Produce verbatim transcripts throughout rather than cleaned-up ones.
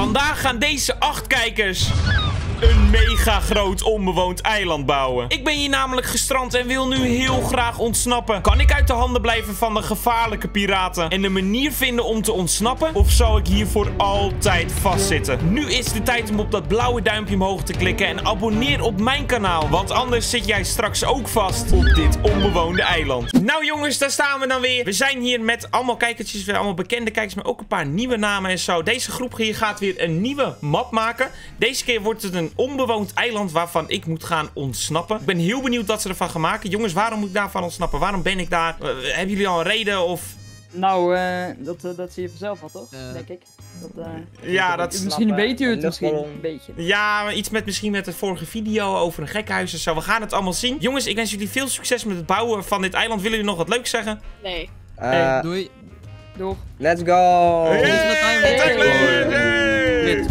Vandaag gaan deze acht kijkers een mega groot onbewoond eiland bouwen. Ik ben hier namelijk gestrand en wil nu heel graag ontsnappen. Kan ik uit de handen blijven van de gevaarlijke piraten en een manier vinden om te ontsnappen? Of zal ik hier voor altijd vastzitten? Nu is de tijd om op dat blauwe duimpje omhoog te klikken en abonneer op mijn kanaal. Want anders zit jij straks ook vast op dit onbewoonde eiland. Nou jongens, daar staan we dan weer. We zijn hier met allemaal kijkertjes, allemaal bekende kijkers, maar ook een paar nieuwe namen en zo. Deze groep hier gaat weer een nieuwe map maken. Deze keer wordt het een onbewoond eiland waarvan ik moet gaan ontsnappen. Ik ben heel benieuwd wat ze ervan gaan maken. Jongens, waarom moet ik daarvan ontsnappen? Waarom ben ik daar? Uh, hebben jullie al een reden of... Nou, uh, dat, uh, dat zie je vanzelf al, toch? Uh, Denk ik. Dat, uh, ja, dat... Misschien weet u het misschien een beetje. Ja, iets met misschien met de vorige video over een gekhuis en zo. We gaan het allemaal zien. Jongens, ik wens jullie veel succes met het bouwen van dit eiland. Willen jullie nog wat leuks zeggen? Nee. Uh, hey, doei. Doeg. Let's go! Hey, hey, hey, hey.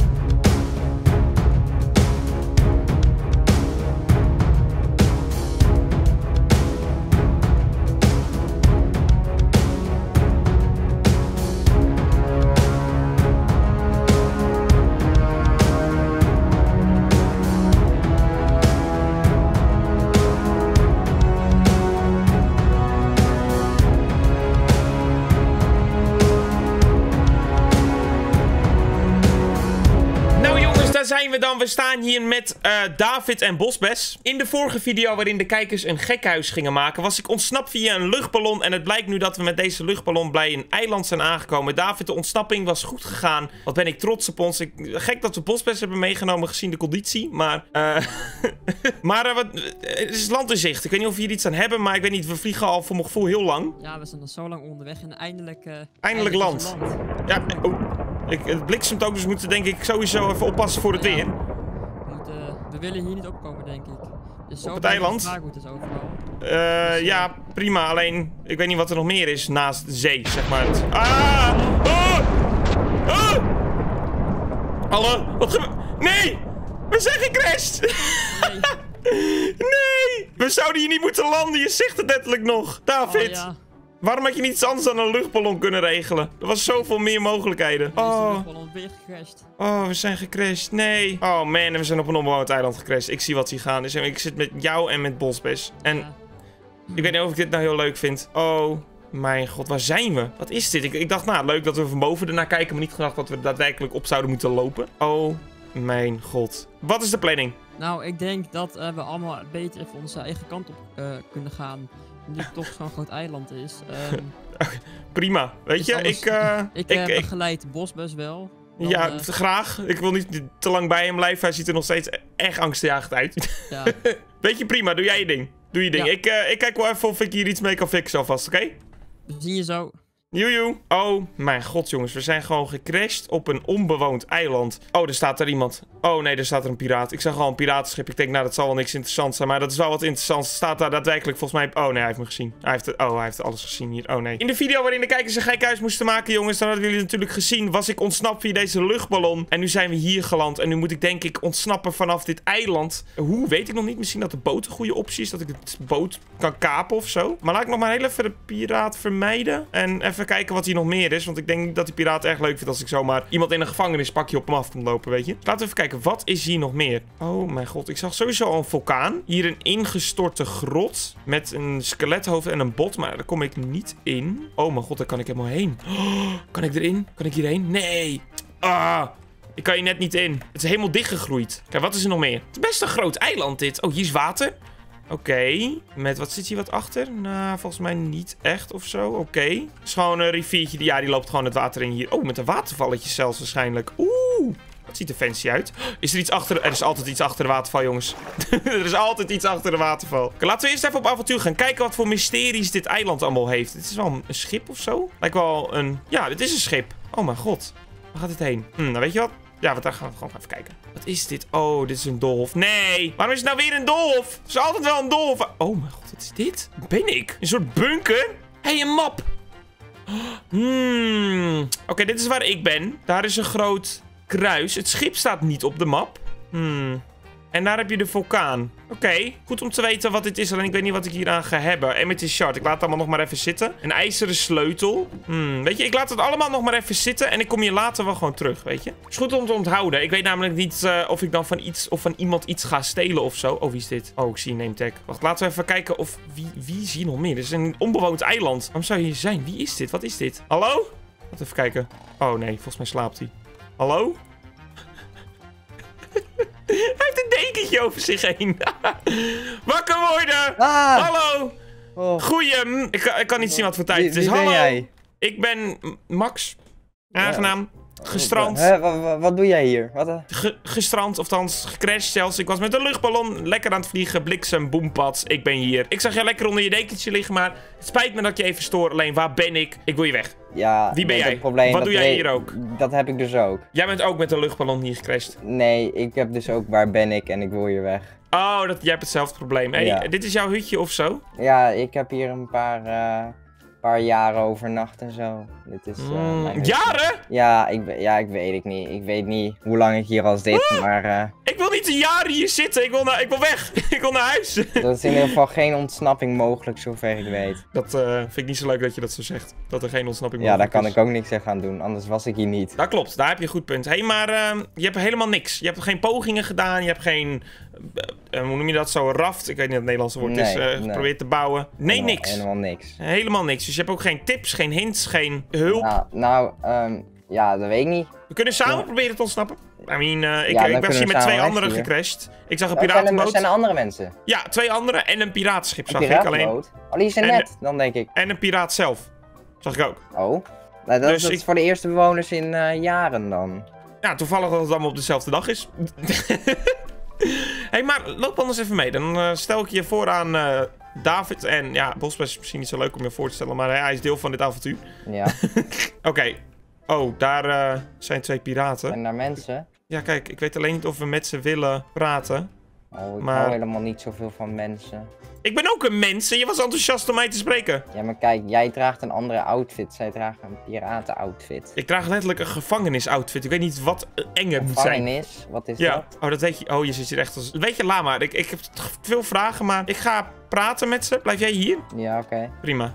Zijn we dan? We staan hier met uh, David en Bosbes. In de vorige video waarin de kijkers een gekhuis gingen maken, was ik ontsnapt via een luchtballon. En het blijkt nu dat we met deze luchtballon bij een eiland zijn aangekomen. David, de ontsnapping was goed gegaan. Wat ben ik trots op ons. Ik, gek dat we Bosbes hebben meegenomen gezien de conditie. Maar, uh, maar uh, wat, het is land in zicht. Ik weet niet of we hier iets aan hebben, maar ik weet niet. We vliegen al voor mijn gevoel heel lang. Ja, we zijn al zo lang onderweg en eindelijk... Uh, eindelijk, eindelijk land. land. Ja, oh. Ik, het bliksemt ook, dus we moeten denk ik sowieso even oppassen voor het ja. weer. We, moeten, we willen hier niet opkomen, denk ik. Dus op het eiland? Is overal. Uh, dus, ja, prima. Alleen, ik weet niet wat er nog meer is naast de zee, zeg maar. Het... Ah! Oh! Oh! Hallo? Wat gebeurt? Nee! We zijn gecrashed! Nee. Nee! We zouden hier niet moeten landen, je zegt het letterlijk nog. David! Oh, ja. Waarom had je niet iets anders dan een luchtballon kunnen regelen? Er was zoveel meer mogelijkheden. Oh. De luchtballon weer gecrashed. Oh, we zijn gecrashed. Nee. Oh man, we zijn op een onbewoond eiland gecrashed. Ik zie wat hier gaan. Dus ik zit met jou en met Bosbes. En ja. Ik weet niet of ik dit nou heel leuk vind. Oh mijn god, waar zijn we? Wat is dit? Ik, ik dacht, nou, leuk dat we van boven ernaar kijken, maar niet gedacht dat we er daadwerkelijk op zouden moeten lopen. Oh mijn god. Wat is de planning? Nou, ik denk dat uh, we allemaal beter even onze eigen kant op uh, kunnen gaan. Die toch zo'n groot eiland is. Um, Prima. Weet je, anders, ik... Uh, ik uh, ik begeleid Bosbes wel. Dan, ja, uh, graag. Ik wil niet te lang bij hem blijven. Hij ziet er nog steeds echt angstaanjagend uit. Ja. Weet je, prima. Doe jij je ding. Doe je ding. Ja. Ik, uh, ik kijk wel even of ik hier iets mee kan fixen alvast, oké? Okay? We zien je zo. Joejoe. Oh, mijn god, jongens. We zijn gewoon gecrashed op een onbewoond eiland. Oh, er staat er iemand. Oh, nee, er staat er een piraat. Ik zag al een piratenschip. Ik denk, nou, dat zal wel niks interessants zijn. Maar dat is wel wat interessants. Staat daar daadwerkelijk volgens mij... Oh, nee, hij heeft me gezien. Hij heeft, oh, hij heeft alles gezien hier. Oh, nee. In de video waarin de kijkers een gekhuis moesten maken, jongens, dan hadden jullie natuurlijk gezien, was ik ontsnapt via deze luchtballon. En nu zijn we hier geland. En nu moet ik, denk ik, ontsnappen vanaf dit eiland. Hoe? Weet ik nog niet. Misschien dat de boot een goede optie is. Dat ik het boot kan kapen of zo. Maar laat ik nog maar heel even de piraat vermijden. En even kijken wat hier nog meer is, want ik denk dat die piraat erg leuk vindt als ik zomaar iemand in een gevangenispakje op hem af kom lopen, weet je. Laten we even kijken, wat is hier nog meer? Oh mijn god, ik zag sowieso al een vulkaan. Hier een ingestorte grot met een skelethoofd en een bot, maar daar kom ik niet in. Oh mijn god, daar kan ik helemaal heen. Oh, kan ik erin? Kan ik hierheen? Nee. Ah, ik kan hier net niet in. Het is helemaal dichtgegroeid. Kijk, wat is er nog meer? Het is best een groot eiland dit. Oh, hier is water. Oké, okay. Met wat zit hier wat achter? Nou, volgens mij niet echt of zo. Oké. Okay. Het is gewoon een riviertje. Die, ja, die loopt gewoon het water in hier. Oh, met een watervalletje zelfs waarschijnlijk. Oeh. Dat ziet er fancy uit. Is er iets achter? Er is altijd iets achter de waterval, jongens. Er is altijd iets achter de waterval. Okay, laten we eerst even op avontuur gaan. Kijken wat voor mysteries dit eiland allemaal heeft. Dit is wel een, een schip of zo. Lijkt wel een... Ja, dit is een schip. Oh mijn god. Waar gaat het heen? Hm, nou weet je wat? Ja, want daar gaan we gewoon even kijken. Wat is dit? Oh, dit is een doolhof. Nee! Waarom is het nou weer een doolhof? Er is altijd wel een doolhof. Oh mijn god, wat is dit? Wat ben ik? Een soort bunker? Hé, hey, een map! Hmm. Oké, okay, dit is waar ik ben. Daar is een groot kruis. Het schip staat niet op de map. Hmm. En daar heb je de vulkaan. Oké, okay. Goed om te weten wat dit is. Alleen ik weet niet wat ik hier aan ga hebben. Amethyst shard. Ik laat het allemaal nog maar even zitten. Een ijzeren sleutel. Hmm, weet je, ik laat het allemaal nog maar even zitten. En ik kom hier later wel gewoon terug, weet je. Is goed om te onthouden. Ik weet namelijk niet uh, of ik dan van iets of van iemand iets ga stelen of zo. Oh, wie is dit? Oh, ik zie een name tag. Wacht, laten we even kijken of... Wie, wie is hier nog meer? Dit is een onbewoond eiland. Waarom zou je hier zijn? Wie is dit? Wat is dit? Hallo? Laten we even kijken. Oh nee, volgens mij slaapt hij. Hallo? Hij heeft een dekentje over zich heen. Wakker worden! Ah. Hallo! Oh. Goeie... Ik, ik kan niet zien wat voor tijd Wie, het is. wie ben Hallo! jij? Ik ben Max. Aangenaam. Gestrand. Hè, wat, wat, wat doe jij hier? Wat, uh? Ge gestrand, of althans gecrashed zelfs. Ik was met een luchtballon lekker aan het vliegen. Bliksem, boempads. Ik ben hier. Ik zag je lekker onder je dekentje liggen, maar het spijt me dat ik je even stoor. Alleen, waar ben ik? Ik wil je weg. Ja, Wie ben dat jij? Het probleem, Wat dat doe jij we- hier ook? Dat heb ik dus ook. Jij bent ook met een luchtballon hier gecrashed. Nee, ik heb dus ook waar ben ik en ik wil hier weg. Oh, dat, jij hebt hetzelfde probleem. Hey, Ja. dit is jouw hutje of zo? Ja, ik heb hier een paar, eh, paar jaren overnacht en zo. Dit is, eh, Mm, mijn hutje. jaren? Ja ik, we- ja, ik weet het niet. Ik weet niet hoe lang ik hier al zit, maar eh, Ik wil niet een jaar hier zitten. Ik wil, naar, ik wil weg. Ik wil naar huis. er is in ieder geval geen ontsnapping mogelijk, zover ik weet. Dat uh, vind ik niet zo leuk dat je dat zo zegt. Dat er geen ontsnapping Ja, daar mogelijk kan is. ik ook niks aan gaan doen, anders was ik hier niet. Dat klopt, daar heb je een goed punt. Hé, hey, maar uh, je hebt helemaal niks. Je hebt geen pogingen gedaan, je hebt geen... Uh, hoe noem je dat zo? Een raft? Ik weet niet wat het Nederlandse woord Nee, is. Uh, nee. geprobeerd te bouwen. Nee, Helemaal- niks. Helemaal niks. Helemaal niks. Dus je hebt ook geen tips, geen hints, geen hulp. Nou, nou um, ja, dat weet ik niet. We kunnen samen Ja. proberen te ontsnappen. I mean, uh, ik, Ja, ik dan was kunnen hier we met twee samen anderen weg hier. gecrashed. Ik zag een Oh, zijn, er, piratenboot. zijn er andere mensen? Ja, twee anderen en een piratenschip Een zag ik alleen. piratenboot? Oh, die is er En net, dan denk ik. En een piraat zelf. Zag ik ook. Oh. Nou, dat, Dus dat ik- is voor de eerste bewoners in uh, jaren dan. Ja, toevallig dat het allemaal op dezelfde dag is. Hé, hey, maar loop anders even mee. Dan uh, stel ik je voor aan uh, David. En ja, Bosbes is misschien niet zo leuk om je voor te stellen, maar hij is deel van dit avontuur. Ja, Oké. Okay. Oh, daar uh, zijn twee piraten. en naar mensen. Ja, kijk, ik weet alleen niet of we met ze willen praten. Oh, ik Maar- hou helemaal niet zoveel van mensen. Ik ben ook een mens en je was enthousiast om mij te spreken. Ja, maar kijk, jij draagt een andere outfit. Zij dragen een piraten-outfit. Ik draag letterlijk een gevangenis-outfit. Ik weet niet wat eng het moet zijn. Gevangenis? Wat is Ja, dat? oh, dat weet je. Oh, je zit hier echt als... Weet je, laat maar. Ik, ik heb veel vragen, maar ik ga praten met ze. Blijf jij hier? Ja, oké. Prima.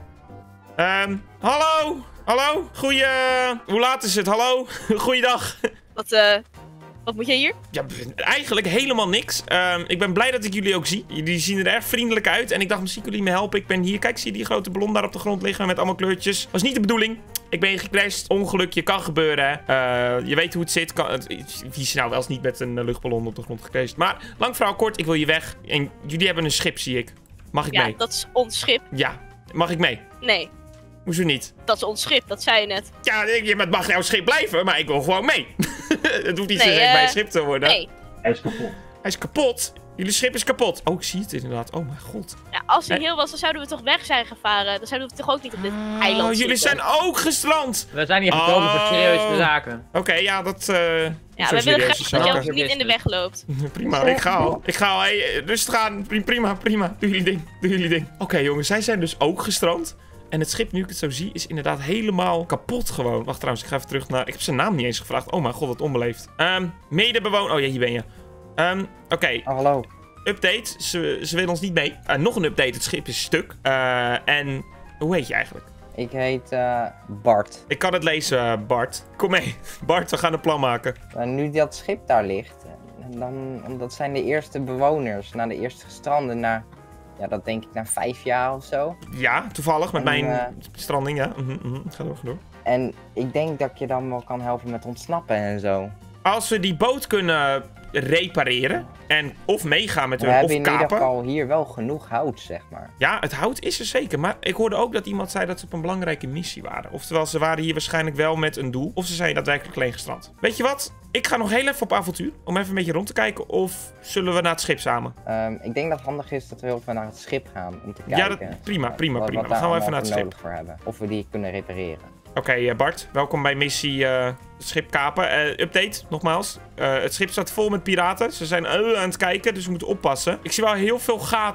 Ehm, hallo? Hallo? Goeie... Hoe laat is het? Hallo? Goeiedag. Wat, eh, wat moet jij hier? Ja, eigenlijk helemaal niks. Ehm, ik ben blij dat ik jullie ook zie. Jullie zien er erg vriendelijk uit. En ik dacht, misschien kunnen jullie me helpen. Ik ben hier. Kijk, zie je die grote ballon daar op de grond liggen met allemaal kleurtjes? Was niet de bedoeling. Ik ben hier gecrashed. Ongelukje kan gebeuren, hè. Uh, je weet hoe het zit. Kan, het, wie is nou wel eens niet met een luchtballon op de grond gecrashed? Maar, lang verhaal kort. Ik wil je weg. En jullie hebben een schip, zie ik. Mag ik Ja, mee? dat is ons schip. Ja. Mag ik mee? Nee, Hoezo niet? dat is ons schip, dat zei je net. Ja, je het mag jouw schip blijven, maar ik wil gewoon mee. Het hoeft niet Nee, zo direct eh, mijn schip te worden. Nee. Hij is kapot. Hij is kapot. Jullie schip is kapot. Oh, ik zie het inderdaad. Oh mijn god. Ja, als hij Eh. heel was, dan zouden we toch weg zijn gevaren. Dan zouden we toch ook niet op dit eiland Oh, jullie zitten. zijn ook gestrand. We zijn hier gekomen Oh. voor serieuze zaken. Oké, ja, dat... eh Ja, zo we willen serieuze graag dat je zaken. ons niet in de weg loopt. Prima, ik ga al. Ik ga al. Hey, rustig aan. Prima, prima. Doe jullie ding. Doe jullie ding. Oké, jongens. Zij zijn dus ook gestrand. En het schip, nu ik het zo zie, is inderdaad helemaal kapot gewoon. Wacht trouwens, ik ga even terug naar... Ik heb zijn naam niet eens gevraagd. Oh mijn god, wat onbeleefd. Um, medebewoner... Oh ja, hier ben je. Um, Oké, Oh, hallo. update. Ze, ze willen ons niet mee. Uh, nog een update. Het schip is stuk. Uh, en... Hoe heet je eigenlijk? Ik heet eh, Bart. Ik kan het lezen, uh, Bart. Kom mee. Bart, we gaan een plan maken. Maar nu dat schip daar ligt, eh, dan, dat zijn de eerste bewoners na de eerste stranden na, ja, dat denk ik na vijf jaar of zo. Ja, toevallig. Met En, mijn uh, stranding, ja. Mhm, mhm. Ga door, ga door. En ik denk dat ik je dan wel kan helpen met ontsnappen en zo. Als we die boot kunnen repareren en of meegaan met We hun hebben of in ieder kapen. geval hier wel genoeg hout, zeg maar. Ja, het hout is er zeker. Maar ik hoorde ook dat iemand zei dat ze op een belangrijke missie waren. Oftewel, ze waren hier waarschijnlijk wel met een doel. Of ze zijn daadwerkelijk alleen gestrand. Weet je wat? Ik ga nog heel even op avontuur. Om even een beetje rond te kijken. Of zullen we naar het schip samen? Um, ik denk dat het handig is dat we heel even naar het schip gaan om te Ja, kijken. dat, prima, prima, wat- prima. wat Dan gaan we daar even naar het allemaal schip. voor nodig voor hebben. Of we die kunnen repareren. Oké, okay, uh, Bart. Welkom bij missie uh, schip kapen. Uh, update, nogmaals. Uh, het schip staat vol met piraten. Ze zijn uh, aan het kijken, dus we moeten oppassen. Ik zie wel heel veel gaten.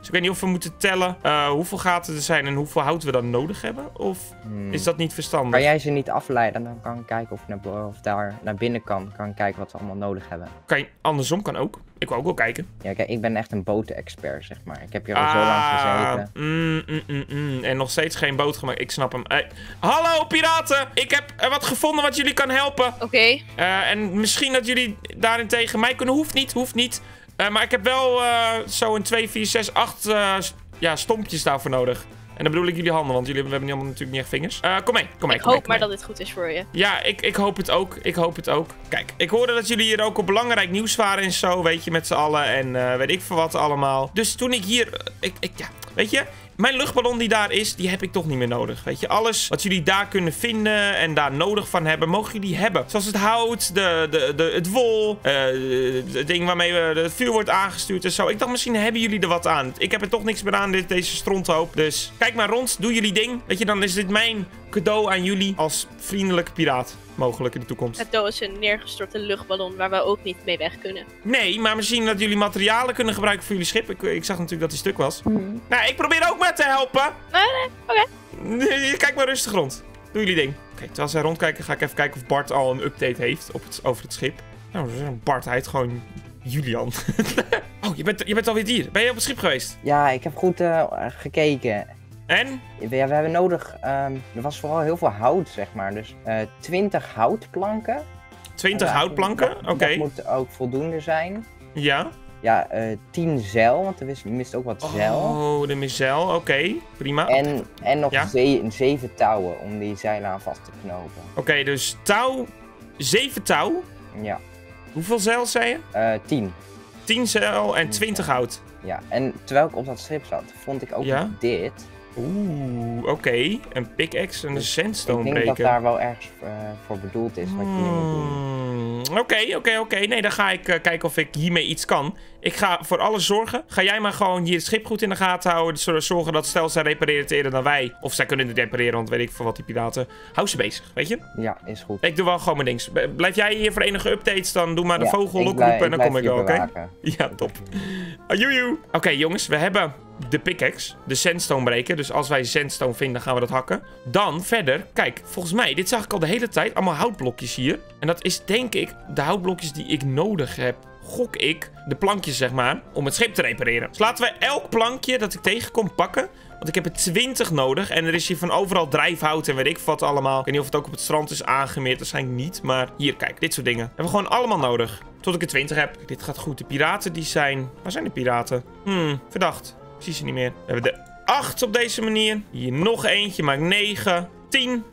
Dus ik weet niet of we moeten tellen uh, hoeveel gaten er zijn en hoeveel hout we dan nodig hebben. Of Hmm. is dat niet verstandig? Kan jij ze niet afleiden? Dan kan ik kijken of ik naar, bo- of daar naar binnen kan. Kan ik kijken wat we allemaal nodig hebben. Kan je, andersom kan ook. Ik wil ook wel kijken. Ja, kijk, ik ben echt een boten-expert, zeg maar. Ik heb hier al zo lang gezeten. Mm, mm, mm, mm. En nog steeds geen boot gemaakt. Ik snap hem. Hey. Hallo piraten! Ik heb uh, wat gevonden wat jullie kan helpen. Oké. Okay. Uh, en misschien dat jullie daarin tegen mij kunnen. Hoeft niet, hoeft niet. Uh, maar ik heb wel uh, zo'n twee, vier, zes, acht uh, ja, stompjes daarvoor nodig. En dan bedoel ik jullie handen, want jullie we hebben allemaal natuurlijk niet echt vingers. Uh, kom mee, kom mee. Ik kom hoop mee, maar mee. dat dit goed is voor je. Ja, ik, ik hoop het ook. Ik hoop het ook. Kijk, ik hoorde dat jullie hier ook op belangrijk nieuws waren en zo, weet je, met z'n allen. En uh, weet ik veel wat allemaal. Dus toen ik hier, uh, ik, ik, ja, weet je, mijn luchtballon die daar is, die heb ik toch niet meer nodig. Weet je, alles wat jullie daar kunnen vinden en daar nodig van hebben, mogen jullie hebben. Zoals het hout, de, de, de, het wol, uh, het ding waarmee we, het vuur wordt aangestuurd en zo. Ik dacht, misschien hebben jullie er wat aan. Ik heb er toch niks meer aan, dit, deze stronthoop. Dus kijk maar rond, doe jullie ding. Weet je, dan is dit mijn cadeau aan jullie als vriendelijke piraat. Mogelijk in de toekomst. Het doos is een neergestorte luchtballon waar we ook niet mee weg kunnen. Nee, maar misschien dat jullie materialen kunnen gebruiken voor jullie schip. Ik, ik zag natuurlijk dat die stuk was. Hmm. Nou, ik probeer ook maar te helpen. Nee, nee, oké. Okay. Nee, kijk maar rustig rond. Doe jullie ding. Oké, okay, terwijl zij rondkijken ga ik even kijken of Bart al een update heeft op het, over het schip. Nou, Bart, hij heet gewoon Julian. Oh, je bent, je bent alweer hier. Ben je op het schip geweest? Ja, ik heb goed uh, gekeken. En? Ja, we hebben nodig, um, er was vooral heel veel hout, zeg maar. Dus uh, twintig houtplanken. twintig ja, houtplanken? Oké. Okay. Dat moet ook voldoende zijn. Ja? Ja, uh, tien zeil, want er mist, mist ook wat zeil. Oh, de mist zeil. Oké, okay. Prima. En, en nog ja? ze zeven touwen om die zeilen aan vast te knopen. Oké, okay, dus touw, zeven touw. Ja. Hoeveel zeil zei je? Uh, tien. tien zeil en twintig hout. Ja, en terwijl ik op dat schip zat, vond ik ook ja? dit. Oeh, oké. Okay. Een pickaxe en een sandstone breker. Ik denk dat daar wel ergens uh, voor bedoeld is wat je hier moet doen. Oké, oké, oké. Nee, dan ga ik uh, kijken of ik hiermee iets kan. Ik ga voor alles zorgen. Ga jij maar gewoon hier het schip goed in de gaten houden. Dus zorgen dat stel zij repareren het eerder dan wij. Of zij kunnen het repareren, want weet ik voor wat die piraten. Hou ze bezig, weet je? Ja, is goed. Ik doe wel gewoon mijn dings. Blijf jij hier voor enige updates, dan doe maar de ja, vogel roepen en dan kom ik wel, oké? Okay? Ja, top. Ajoejoe. Oké, okay, jongens, we hebben de pickaxe, de sandstone breker. Dus als wij sandstone vinden, gaan we dat hakken. Dan verder, kijk, volgens mij, dit zag ik al de hele tijd, allemaal houtblokjes hier. En dat is denk ik de houtblokjes die ik nodig heb. Gok ik, de plankjes zeg maar, om het schip te repareren. Dus laten we elk plankje dat ik tegenkom pakken. Want ik heb er twintig nodig. En er is hier van overal drijfhout en weet ik wat allemaal. Ik weet niet of het ook op het strand is aangemeerd. Waarschijnlijk niet. Maar hier, kijk, dit soort dingen. Hebben we gewoon allemaal nodig. Tot ik er twintig heb. Kijk, dit gaat goed. De piraten die zijn... Waar zijn de piraten? Hmm, verdacht. Ik zie ze niet meer. We hebben er acht op deze manier. Hier nog eentje, maakt negen. tien.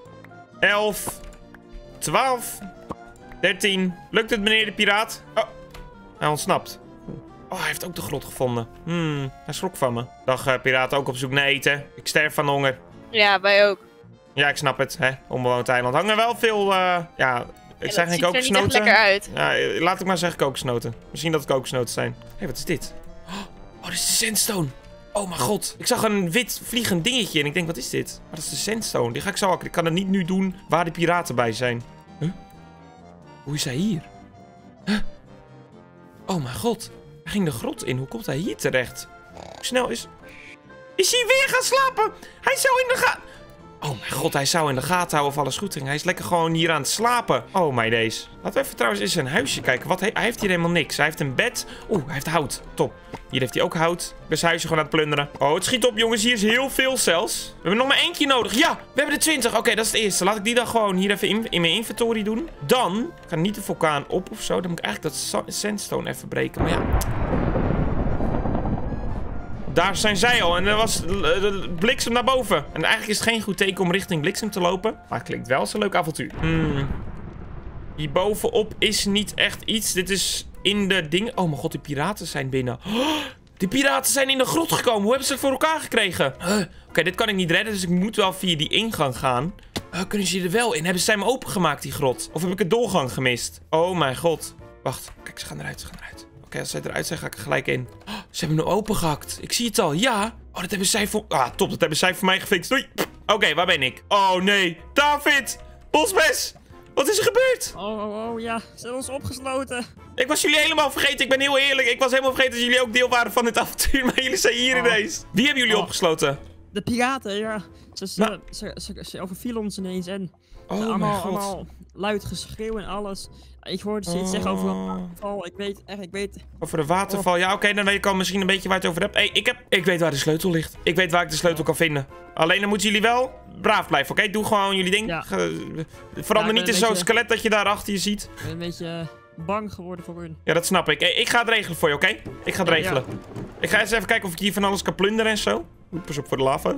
elf. twaalf. dertien. Lukt het, meneer de piraat? Oh, hij ontsnapt. Oh, hij heeft ook de grot gevonden. Hmm, hij schrok van me. Dag, uh, piraten, ook op zoek naar eten. Ik sterf van honger. Ja, wij ook. Ja, ik snap het, hè. Onbewoond eiland. Hangen wel veel, uh, ja... Ik ja, zeg niet kokosnoten. Het ziet er niet echt lekker Ja, uit. laat ik maar zeggen kokosnoten. Misschien dat het kokosnoten zijn. Hé, hey, wat is dit? Oh, dit is de sandstone. Oh mijn god. Ik zag een wit vliegend dingetje en ik denk, wat is dit? Wat is de sandstone? Die ga ik zo hakken. Ik kan het niet nu doen waar de piraten bij zijn. Huh? Hoe is hij hier? Huh? Oh mijn god. Hij ging de grot in. Hoe komt hij hier terecht? Hoe snel is... Is hij weer gaan slapen? Hij zou in de gaten... Oh mijn god, hij zou in de gaten houden of alles goed ging. Hij is lekker gewoon hier aan het slapen. Oh my days. Laten we even trouwens in zijn huisje kijken. Wat he hij heeft hier helemaal niks. Hij heeft een bed. Oeh, hij heeft hout. Top. Hier heeft hij ook hout. Ik ben zijn huisje gewoon aan het plunderen. Oh, het schiet op jongens. Hier is heel veel zelfs. We hebben nog maar eentje nodig. Ja, we hebben er twintig. Oké, okay, dat is het eerste. Laat ik die dan gewoon hier even in, in mijn inventory doen. Dan kan niet de vulkaan op of zo. Dan moet ik eigenlijk dat sandstone even breken. Maar ja... Daar zijn zij al en er was de bliksem naar boven. En eigenlijk is het geen goed teken om richting bliksem te lopen. Maar het klinkt wel zo'n leuk avontuur. Hmm. Hierbovenop is niet echt iets. Dit is in de dingen... Oh mijn god, de piraten zijn binnen. Oh, de piraten zijn in de grot gekomen. Hoe hebben ze het voor elkaar gekregen? Uh, Oké, okay, dit kan ik niet redden, dus ik moet wel via die ingang gaan. Uh, kunnen ze er wel in? Hebben ze hem opengemaakt, die grot? Of heb ik een doorgang gemist? Oh mijn god. Wacht, kijk, ze gaan eruit, ze gaan eruit. Oké, okay, als zij eruit zijn, ga ik er gelijk in. Oh, ze hebben hem opengehakt. Ik zie het al. Ja. Oh, dat hebben zij voor... Ah, top. Dat hebben zij voor mij gefixt. Doei. Oké, okay, waar ben ik? Oh, nee. David. Bosbes. Wat is er gebeurd? Oh, oh, oh, ja. Ze hebben ons opgesloten. Ik was jullie helemaal vergeten. Ik ben heel eerlijk. Ik was helemaal vergeten dat jullie ook deel waren van dit avontuur. Maar jullie zijn hier Oh. ineens. Wie hebben jullie Oh. opgesloten? De piraten, ja. Ze, ze, Nou. ze, ze, ze overvielen ons ineens en Oh ze mijn allemaal, god. allemaal luid geschreeuw en alles. Ik hoorde ze iets zeggen over Oh. een val. Ik weet echt, ik weet... Over de waterval. Ja, oké, dan weet ik al misschien een beetje waar je het over hebt. Hé, hey, ik, heb... ik weet waar de sleutel ligt. Ik weet waar ik de sleutel kan vinden. Alleen dan moeten jullie wel braaf blijven, oké? Doe gewoon jullie ding. Ja. Ge- Verander Ja, ik ben niet in een zo'n beetje- skelet dat je daar achter je ziet. Ik ben een beetje eh, bang geworden voor hun. Ja, dat snap ik. Hey, ik ga het regelen voor je, oké? Ik ga het Ja, regelen. Ik ga eens even kijken of ik hier van alles kan plunderen en zo. Oeh, pas op voor de lava.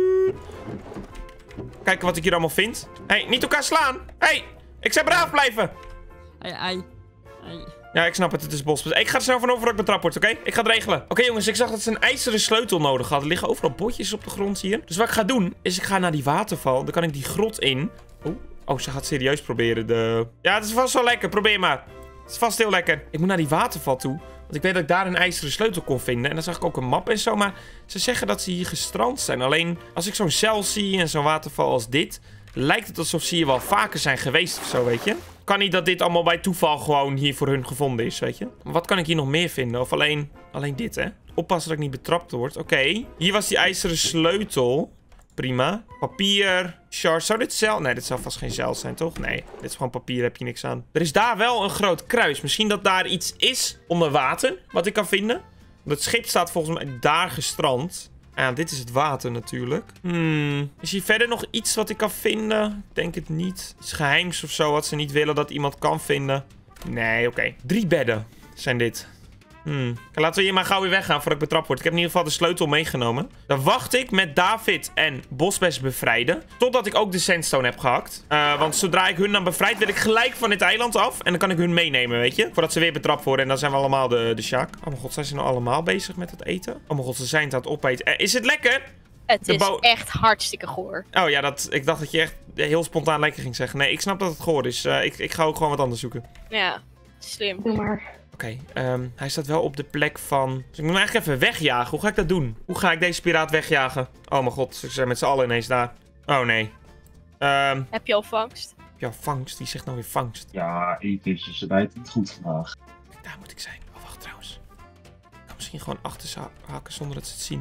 Kijken wat ik hier allemaal vind. Hé, hey, niet elkaar slaan. Hé, hey, ik zei braaf blijven. Ai, ai. ai. Ja, ik snap het. Het is bos. Ik ga er snel van over dat ik betrapt word, oké? Ik ga het regelen. Oké, jongens. Ik zag dat ze een ijzeren sleutel nodig hadden. Er liggen overal botjes op de grond hier. Dus wat ik ga doen, is ik ga naar die waterval. Dan kan ik die grot in. Oh, oh ze gaat serieus proberen de... Ja, het is vast wel lekker. Probeer maar. Het is vast heel lekker. Ik moet naar die waterval toe. Want ik weet dat ik daar een ijzeren sleutel kon vinden. En dan zag ik ook een map en zo. Maar ze zeggen dat ze hier gestrand zijn. Alleen, als ik zo'n cel zie en zo'n waterval als dit... lijkt het alsof ze hier wel vaker zijn geweest of zo, weet je? Kan niet dat dit allemaal bij toeval gewoon hier voor hun gevonden is, weet je? Wat kan ik hier nog meer vinden? Of alleen, alleen dit, hè? Oppassen dat ik niet betrapt word. Oké. Hier was die ijzeren sleutel. Prima. Papier. Shards. Zou dit zeil? Nee, dit zou vast geen zeil zijn, toch? Nee. Dit is gewoon papier, heb je niks aan. Er is daar wel een groot kruis. Misschien dat daar iets is onder water, wat ik kan vinden. Het schip staat volgens mij daar gestrand. Ja, dit is het water natuurlijk. Hmm. Is hier verder nog iets wat ik kan vinden? Ik denk het niet. Iets geheims of zo wat ze niet willen dat iemand kan vinden. Nee, oké. Okay. Drie bedden zijn dit. Hmm. Okay, laten we hier maar gauw weer weggaan voordat ik betrapt word. Ik heb in ieder geval de sleutel meegenomen. Dan wacht ik met David en Bosbes bevrijden. Totdat ik ook de sandstone heb gehakt. Uh, want zodra ik hun dan bevrijd, wil ik gelijk van dit eiland af. En dan kan ik hun meenemen, weet je. Voordat ze weer betrapt worden. En dan zijn we allemaal de, de Sjaak. Oh mijn god, zijn ze nou allemaal bezig met het eten? Oh mijn god, ze zijn het aan het opeten. Uh, is het lekker? Het De is bouw- echt hartstikke goor. Oh ja, dat, ik dacht dat je echt heel spontaan lekker ging zeggen. Nee, ik snap dat het goor is. Uh, ik, ik ga ook gewoon wat anders zoeken. Ja, slim. Doe maar. Oké, okay, um, hij staat wel op de plek van... Dus ik moet hem eigenlijk even wegjagen. Hoe ga ik dat doen? Hoe ga ik deze piraat wegjagen? Oh mijn god, ze zijn met z'n allen ineens daar. Oh nee. Um, Heb je al vangst? heb je al vangst? Wie zegt nou weer vangst? Ja, etentjes, ze rijdt het goed vandaag. Kijk, daar moet ik zijn. Oh, wacht trouwens. Ik kan misschien gewoon achter ze ha- haken zonder dat ze het zien.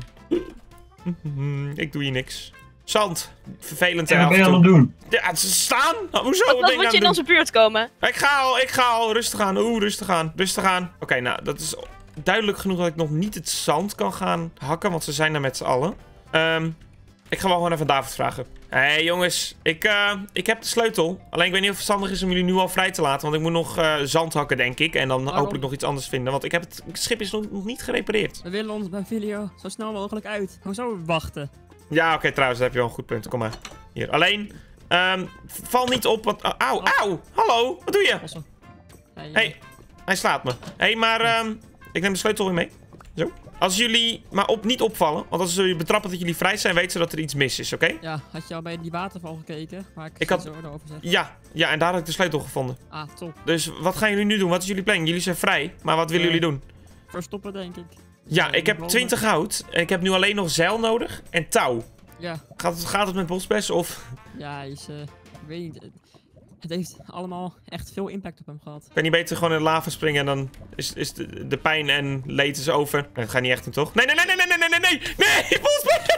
Ik doe hier niks. Zand. Vervelend. En hè, wat ben je af aan en het toe. doen? Ja, ze staan. Oh, hoezo? Wat, Wat ben wat ik moet aan je in het onze buurt komen? doen? Ik ga al, ik ga al. Rustig aan. Oeh, rustig aan. Rustig aan. Oké, okay, nou, dat is duidelijk genoeg dat ik nog niet het zand kan gaan hakken, want ze zijn daar met z'n allen. Um, ik ga wel gewoon even David vragen. Hé hey, jongens, ik, uh, ik heb de sleutel. Alleen ik weet niet of het verstandig is om jullie nu al vrij te laten. Want ik moet nog uh, zand hakken, denk ik. En dan Waarom? hopelijk nog iets anders vinden. Want ik heb het, het schip is nog, nog niet gerepareerd. We willen ons bij Vilio zo snel mogelijk uit. Hoezo wachten? Ja, oké, okay, trouwens, daar heb je wel een goed punt. Kom maar. Hier. Alleen, um, val niet op. Wat, uh, auw, auw. Hallo, wat doe je? Passen. Hey, Hey, hij slaat me. Hé, hey, maar um, ik neem de sleutel weer mee. Zo. Als jullie maar op, niet opvallen, want als ze je betrappen dat jullie vrij zijn, weten ze dat er iets mis is, oké? Okay? Ja, had je al bij die waterval gekeken? Waar ik, Ik had- zo over zeg. Ja, ja, en daar had ik de sleutel gevonden. Ah, top. Dus wat gaan jullie nu doen? Wat is jullie planning? Jullie zijn vrij, maar wat willen Eh, jullie doen? Verstoppen, denk ik. Ja, Eh, ik heb bomen. twintig hout. En ik heb nu alleen nog zeil nodig en touw. Ja, Gaat het, gaat het met Bosbes of... ja, hij is, uh, ik weet niet. Het- Het heeft allemaal echt veel impact op hem gehad. Ben je beter gewoon in de lava springen en dan is, is de, de pijn en leed is over? Nee, dat gaat niet echt doen, toch? Nee, nee, nee, nee, nee, nee, nee, nee, nee, nee, Bosbes!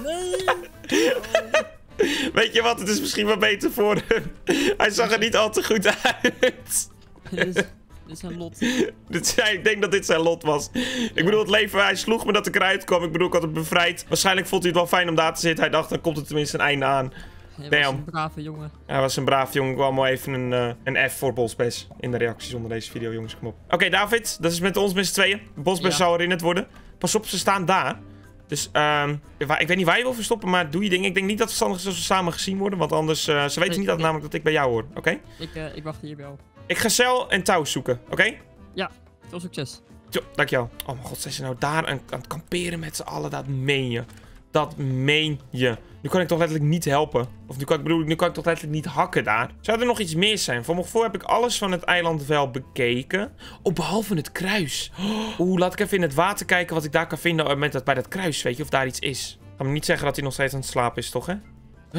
Nee! Weet je wat, het is misschien wel beter voor hem. Hij zag er niet al te goed uit. dit, is, dit is een lot. Dit zei, ik denk dat dit zijn lot was. Ik bedoel, het leven, hij sloeg me dat ik eruit kwam. Ik bedoel, ik had het bevrijd. Waarschijnlijk vond hij het wel fijn om daar te zitten. Hij dacht, dan komt er tenminste een einde aan. Hij was Damn. een brave jongen. Hij was een braaf jongen. Ik wou maar even een, uh, een F voor Bosbes in de reacties onder deze video, jongens. Kom op. Oké, okay, David. Dat is met ons met z'n tweeën. Bosbes Ja. zou herinnerd worden. Pas op, ze staan daar. Dus, um, ik weet niet waar je wil verstoppen, maar doe je ding. Ik denk niet dat het verstandig is als we samen gezien worden. Want anders, uh, ze weten Nee, niet dat nee. namelijk dat ik bij jou hoor. Oké? Okay? Ik, uh, ik wacht hier wel. Ik ga cel en touw zoeken. Oké? Okay? Veel succes. Zo, dankjewel. Oh mijn god, zijn ze nou daar aan, aan het kamperen met z'n allen? Dat meen je. Dat meen je. Nu kan ik toch letterlijk niet helpen. Of nu kan ik, bedoel, nu kan ik toch letterlijk niet hakken daar. Zou er nog iets meer zijn? Voor mijn gevoel heb ik alles van het eiland wel bekeken. Oh, behalve het kruis. Oeh, laat ik even in het water kijken wat ik daar kan vinden met dat, bij dat kruis. Weet je, of daar iets is. Ik ga me niet zeggen dat hij nog steeds aan het slapen is, toch hè? Huh?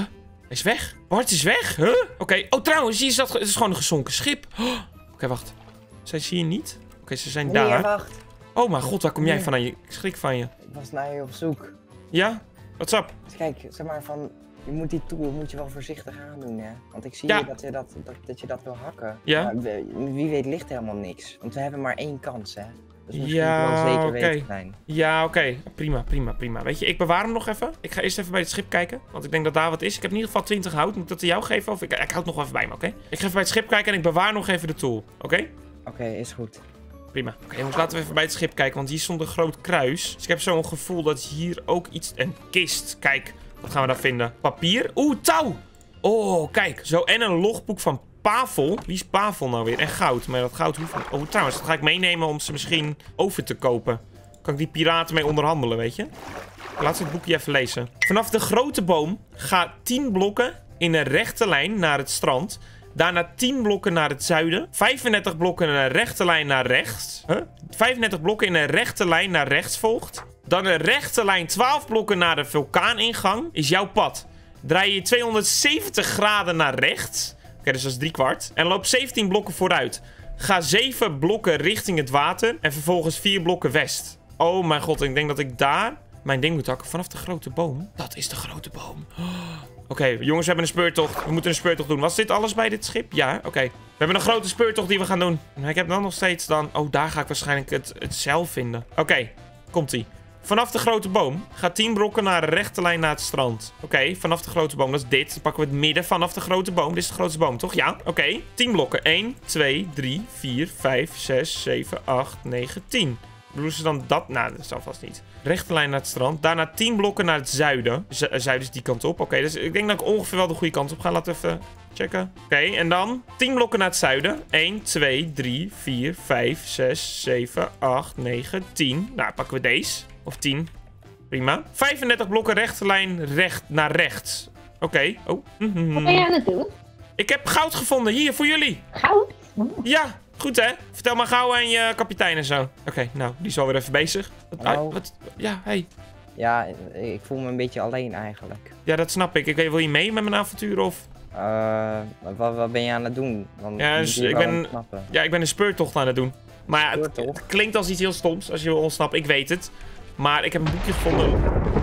is weg. Bart is weg. Huh? Oké. Okay. Oh, trouwens, hier is dat... Het is gewoon een gezonken schip. Oh. Oké, okay, wacht. Zijn ze hier niet? Oké, okay, ze zijn Meneer, daar. wacht. Oh, mijn god, waar kom jij Nee. vandaan? Ik schrik van je. Ik was naar je op zoek. Ja? What's up? Dus kijk, zeg maar van... Je moet die tool moet je wel voorzichtig aandoen, hè. Want ik zie Ja. hier dat je dat, dat, dat je dat wil hakken. Ja. Maar we- wie weet ligt helemaal niks. Want we hebben maar één kans, hè. Dus misschien Ja, moet je wel zeker oké. weten zijn. Ja, oké. Okay. Prima, prima, prima. Weet je, ik bewaar hem nog even. Ik ga eerst even bij het schip kijken. Want ik denk dat daar wat is. Ik heb in ieder geval twintig hout. Moet ik dat aan jou geven? Of ik, ik houd nog wel even bij me, oké? Okay? Ik ga even bij het schip kijken en ik bewaar nog even de tool. Oké? Okay? Oké, okay, is goed. Prima. Oké, okay, jongens, laten we even bij het schip kijken. Want hier stond een groot kruis. Dus ik heb zo'n gevoel dat hier ook iets... Een kist. Kijk, wat gaan we daar vinden? Papier? Oeh, touw! Oh, kijk. Zo, en een logboek van Pavel. Wie is Pavel nou weer? En goud. Maar dat goud hoeft niet. Oh, trouwens, dat ga ik meenemen om ze misschien over te kopen. Kan ik die piraten mee onderhandelen, weet je? Laat ze het boekje even lezen. Vanaf de grote boom ga tien blokken in een rechte lijn naar het strand. Daarna tien blokken naar het zuiden. vijfendertig blokken in een rechte lijn naar rechts. Huh? vijfendertig blokken in een rechte lijn naar rechts volgt. Dan een rechte lijn twaalf blokken naar de vulkaaningang. Is jouw pad. Draai je tweehonderdzeventig graden naar rechts. Oké, okay, dus dat is drie kwart. En loop zeventien blokken vooruit. Ga zeven blokken richting het water. En vervolgens vier blokken west. Oh mijn god, ik denk dat ik daar mijn ding moet hakken. Vanaf de grote boom. Dat is de grote boom. Oh. Oké, okay, jongens, we hebben een speurtocht. We moeten een speurtocht doen. Was dit alles bij dit schip? Ja, oké. Okay. We hebben een grote speurtocht die we gaan doen. Ik heb dan nog steeds dan... Oh, daar ga ik waarschijnlijk het, het zeil vinden. Oké, okay, komt-ie. Vanaf de grote boom. Ga tien blokken naar de rechte lijn naar het strand. Oké, okay, vanaf de grote boom. Dat is dit. Dan pakken we het midden vanaf de grote boom. Dit is de grootste boom, toch? Ja. Oké. Okay. tien blokken. één, twee, drie, vier, vijf, zes, zeven, acht, negen, tien. Bedoelen ze dan dat? Nou, dat zal vast niet. Rechte lijn naar het strand. Daarna tien blokken naar het zuiden. Z zuiden is die kant op. Oké, okay, dus ik denk dat ik ongeveer wel de goede kant op ga. Laten we even checken. Oké, okay, en dan tien blokken naar het zuiden. één, twee, drie, vier, vijf, zes, zeven, acht, negen, tien. Nou, pakken we deze. Of tien. Prima. vijfendertig blokken rechte lijn recht naar rechts. Oké. Okay. Oh. Mm-hmm. Wat ben je aan het doen? Ik heb goud gevonden. Hier, voor jullie. Goud? Ja, goed hè? Vertel maar gauw aan je kapitein en zo. Oké, okay, nou, die is alweer even bezig. Wat, Hallo. wat, ja, hey. Ja, ik voel me een beetje alleen eigenlijk. Ja, dat snap ik. Ik weet, wil je mee met mijn avontuur of? Uh, wat, wat ben je aan het doen? Dan ja, dus ik ben, ja, ik ben een speurtocht aan het doen. Maar ja, het, het klinkt als iets heel stoms als je wil ontsnappen. Ik weet het. Maar ik heb een boekje gevonden.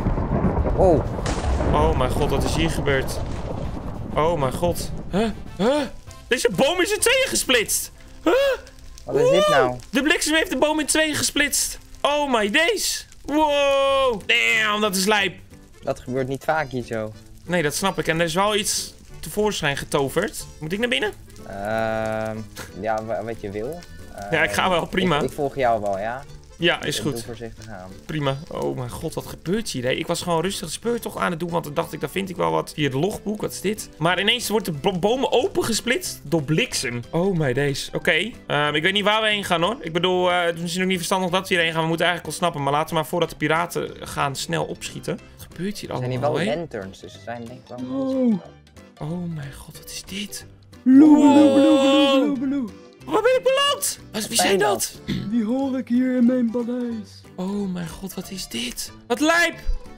Oh. Oh mijn god, wat is hier gebeurd? Oh mijn god. Huh? Huh? Deze boom is in tweeën gesplitst. Huh? Wat is dit nou? De bliksem heeft de boom in tweeën gesplitst. Oh my days. Wow. Damn, dat is lijp. Dat gebeurt niet vaak hier zo. Nee, dat snap ik. En er is wel iets tevoorschijn getoverd. Moet ik naar binnen? Uh, ja, wat je wil. Uh, ja, ik ga wel. Prima. Ik, ik volg jou wel, ja? Ja, is goed. Doe voorzichtig aan. Prima. Oh mijn god, wat gebeurt hier? Hè? Ik was gewoon rustig de speurtocht aan het doen, want dan dacht ik, dan vind ik wel wat. Hier het logboek, wat is dit? Maar ineens wordt de boom opengesplitst door bliksem. Oh my days. Oké. Okay. Um, ik weet niet waar we heen gaan hoor. Ik bedoel, uh, het is misschien ook niet verstandig dat we hierheen gaan. We moeten eigenlijk ontsnappen. Maar laten we maar voordat de piraten gaan snel opschieten. Wat gebeurt hier allemaal? Er zijn hier wel hè? lanterns, dus er zijn denk ik wel... Oh. Oh mijn god, wat is dit? Bloe, bloe, bloe, bloe, bloe. Waar ben ik beland? Wat, wie zijn dat? Die hoor ik hier in mijn paleis. Oh mijn god, wat is dit? Wat lijp!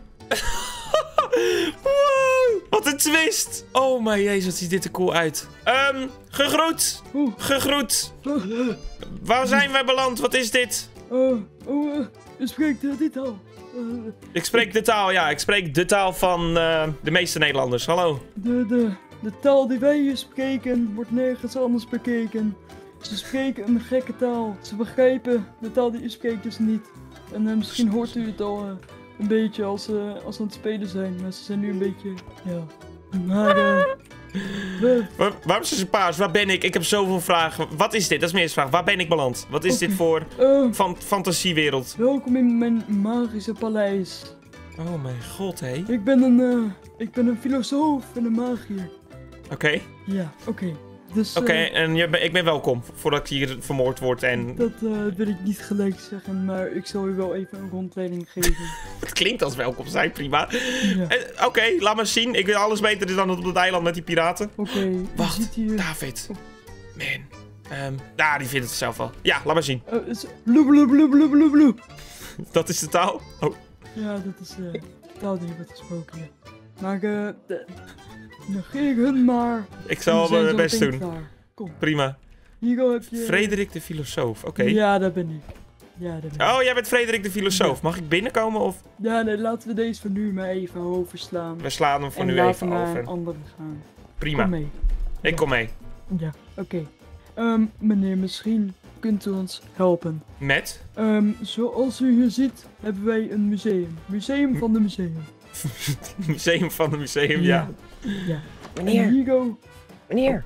Wow, wat een twist! Oh mijn jezus, wat ziet dit er cool uit. Um, gegroet! Oh. Gegroet! Oh, uh, Waar zijn wij beland? Wat is dit? oh, oh, uh, je spreekt uh, dit al. Uh, Ik spreek de taal, ja. Ik spreek de taal van uh, de meeste Nederlanders. Hallo. de, de, de taal die wij hier spreken wordt nergens anders bekeken. Ze spreken een gekke taal. Ze begrijpen de taal die u spreekt dus niet. En uh, misschien hoort u het al uh, een beetje als, uh, als ze aan het spelen zijn. Maar ze zijn nu een beetje, ja... Maar, uh, we... Waar, waarom is het paars? Waar ben ik? Ik heb zoveel vragen. Wat is dit? Dat is mijn eerste vraag. Waar ben ik beland? Wat is Okay. dit voor Uh, fan fantasiewereld? welkom in mijn magische paleis. Oh mijn god, hé. Ik ben een, uh, ik ben een filosoof en een magier. Oké. Okay. Ja, oké. Okay. Dus, Oké, uh, okay, en je, ik ben welkom voordat ik hier vermoord word en... dat uh, wil ik niet gelijk zeggen, maar ik zal u wel even een rondleiding geven. Het klinkt als welkom zijn, prima. Ja. Oké, okay, laat maar zien. Ik weet alles beter dan op het eiland met die piraten. Oké, okay, wacht, hier... David. Man. Um, ah, die vindt het zelf wel. Ja, laat maar zien. Uh, bloe, bloe, bloe, bloe, bloe, bloe. Dat is de taal? Oh. Ja, dat is uh, de taal die wordt gesproken. Maar, uh, de... Negeer hun maar. Ik zal Die zijn mijn zo best meteen doen. klaar. Kom, Prima. hier heb je... Frederik de filosoof, oké. Ja, dat ben ik. Ja, dat ben ik. Oh, jij bent Frederik de filosoof. Mag ik binnenkomen of... Ja, nee, laten we deze voor nu maar even overslaan. We slaan hem voor en nu laten even we naar over. een andere gaan. Prima. Kom mee. Ik kom mee. Ja, oké. Ehm, meneer, misschien kunt u ons helpen. Met? Ehm, zoals u hier ziet, hebben wij een museum. Museum van de museum. Museum van het museum, ja. Ja. En Meneer, Hugo, meneer.